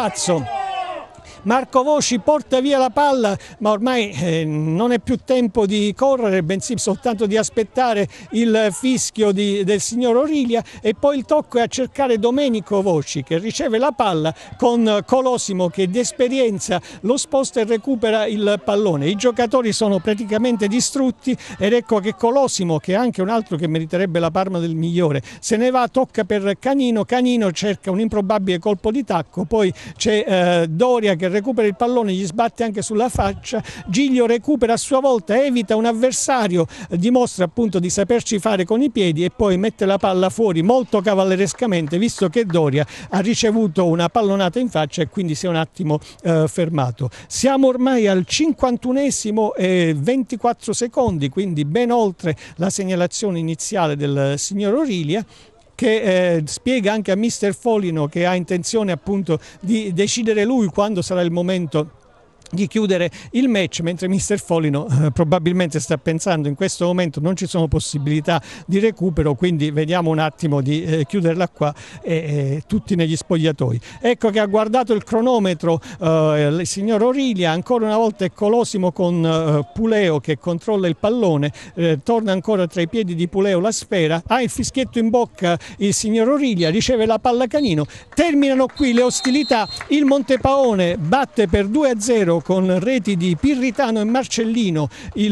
Marco Voci porta via la palla, ma ormai non è più tempo di correre, bensì soltanto di aspettare il fischio del signor Orilia, e poi il tocco è a cercare Domenico Voci, che riceve la palla con Colosimo che di esperienza lo sposta e recupera il pallone. I giocatori sono praticamente distrutti, ed ecco che Colosimo, che è anche un altro che meriterebbe la palma del migliore, se ne va, tocca per Canino, Canino cerca un improbabile colpo di tacco, poi c'è Doria che recupera il pallone, gli sbatte anche sulla faccia, Giglio recupera a sua volta, evita un avversario, dimostra appunto di saperci fare con i piedi e poi mette la palla fuori molto cavallerescamente, visto che Doria ha ricevuto una pallonata in faccia e quindi si è un attimo fermato. Siamo ormai al 51esimo e 24 secondi, quindi ben oltre la segnalazione iniziale del signor Orilia, che spiega anche a mister Folino che ha intenzione appunto di decidere lui quando sarà il momento di chiudere il match, mentre mister Folino probabilmente sta pensando in questo momento non ci sono possibilità di recupero, quindi vediamo un attimo di chiuderla qua e tutti negli spogliatoi. Ecco che ha guardato il cronometro il signor Orilia, ancora una volta è Colosimo con Puleo che controlla il pallone, torna ancora tra i piedi di Puleo la sfera, ha il fischietto in bocca il signor Orilia, riceve la palla Canino, terminano qui le ostilità, il Montepaone batte per 2-0 con reti di Pirritano e Marcellino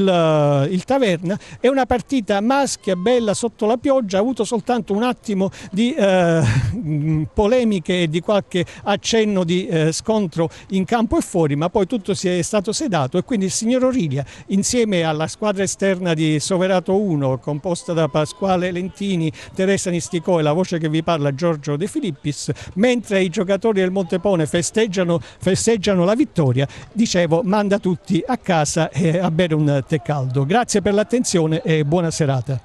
il Taverna. È una partita maschia, bella sotto la pioggia, ha avuto soltanto un attimo di polemiche e di qualche accenno di scontro in campo e fuori, ma poi tutto si è stato sedato, e quindi il signor Orilia insieme alla squadra esterna di Soverato 1 composta da Pasquale Lentini, Teresa Nisticò e la voce che vi parla Giorgio De Filippis, mentre i giocatori del Montepaone festeggiano la vittoria, dicevo, manda tutti a casa e a bere un tè caldo. Grazie per l'attenzione e buona serata.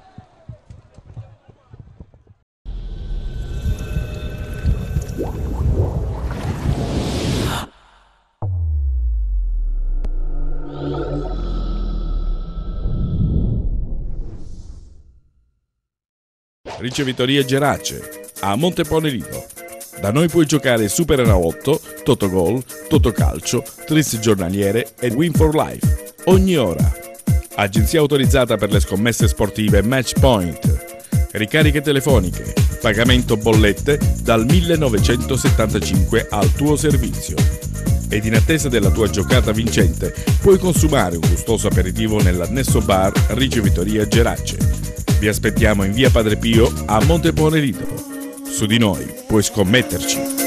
Ricevitoria Gerace a Montepone Lido. Da noi puoi giocare Super Enalotto, Totogol, Totocalcio, Tris giornaliere e Win for Life ogni ora. Agenzia autorizzata per le scommesse sportive Match Point. ricariche telefoniche, pagamento bollette dal 1975 al tuo servizio. Ed in attesa della tua giocata vincente puoi consumare un gustoso aperitivo nell'annesso bar Ricevitoria Gerace. Vi aspettiamo in via Padre Pio a Monte Ponerido. Su di noi puoi scommetterci.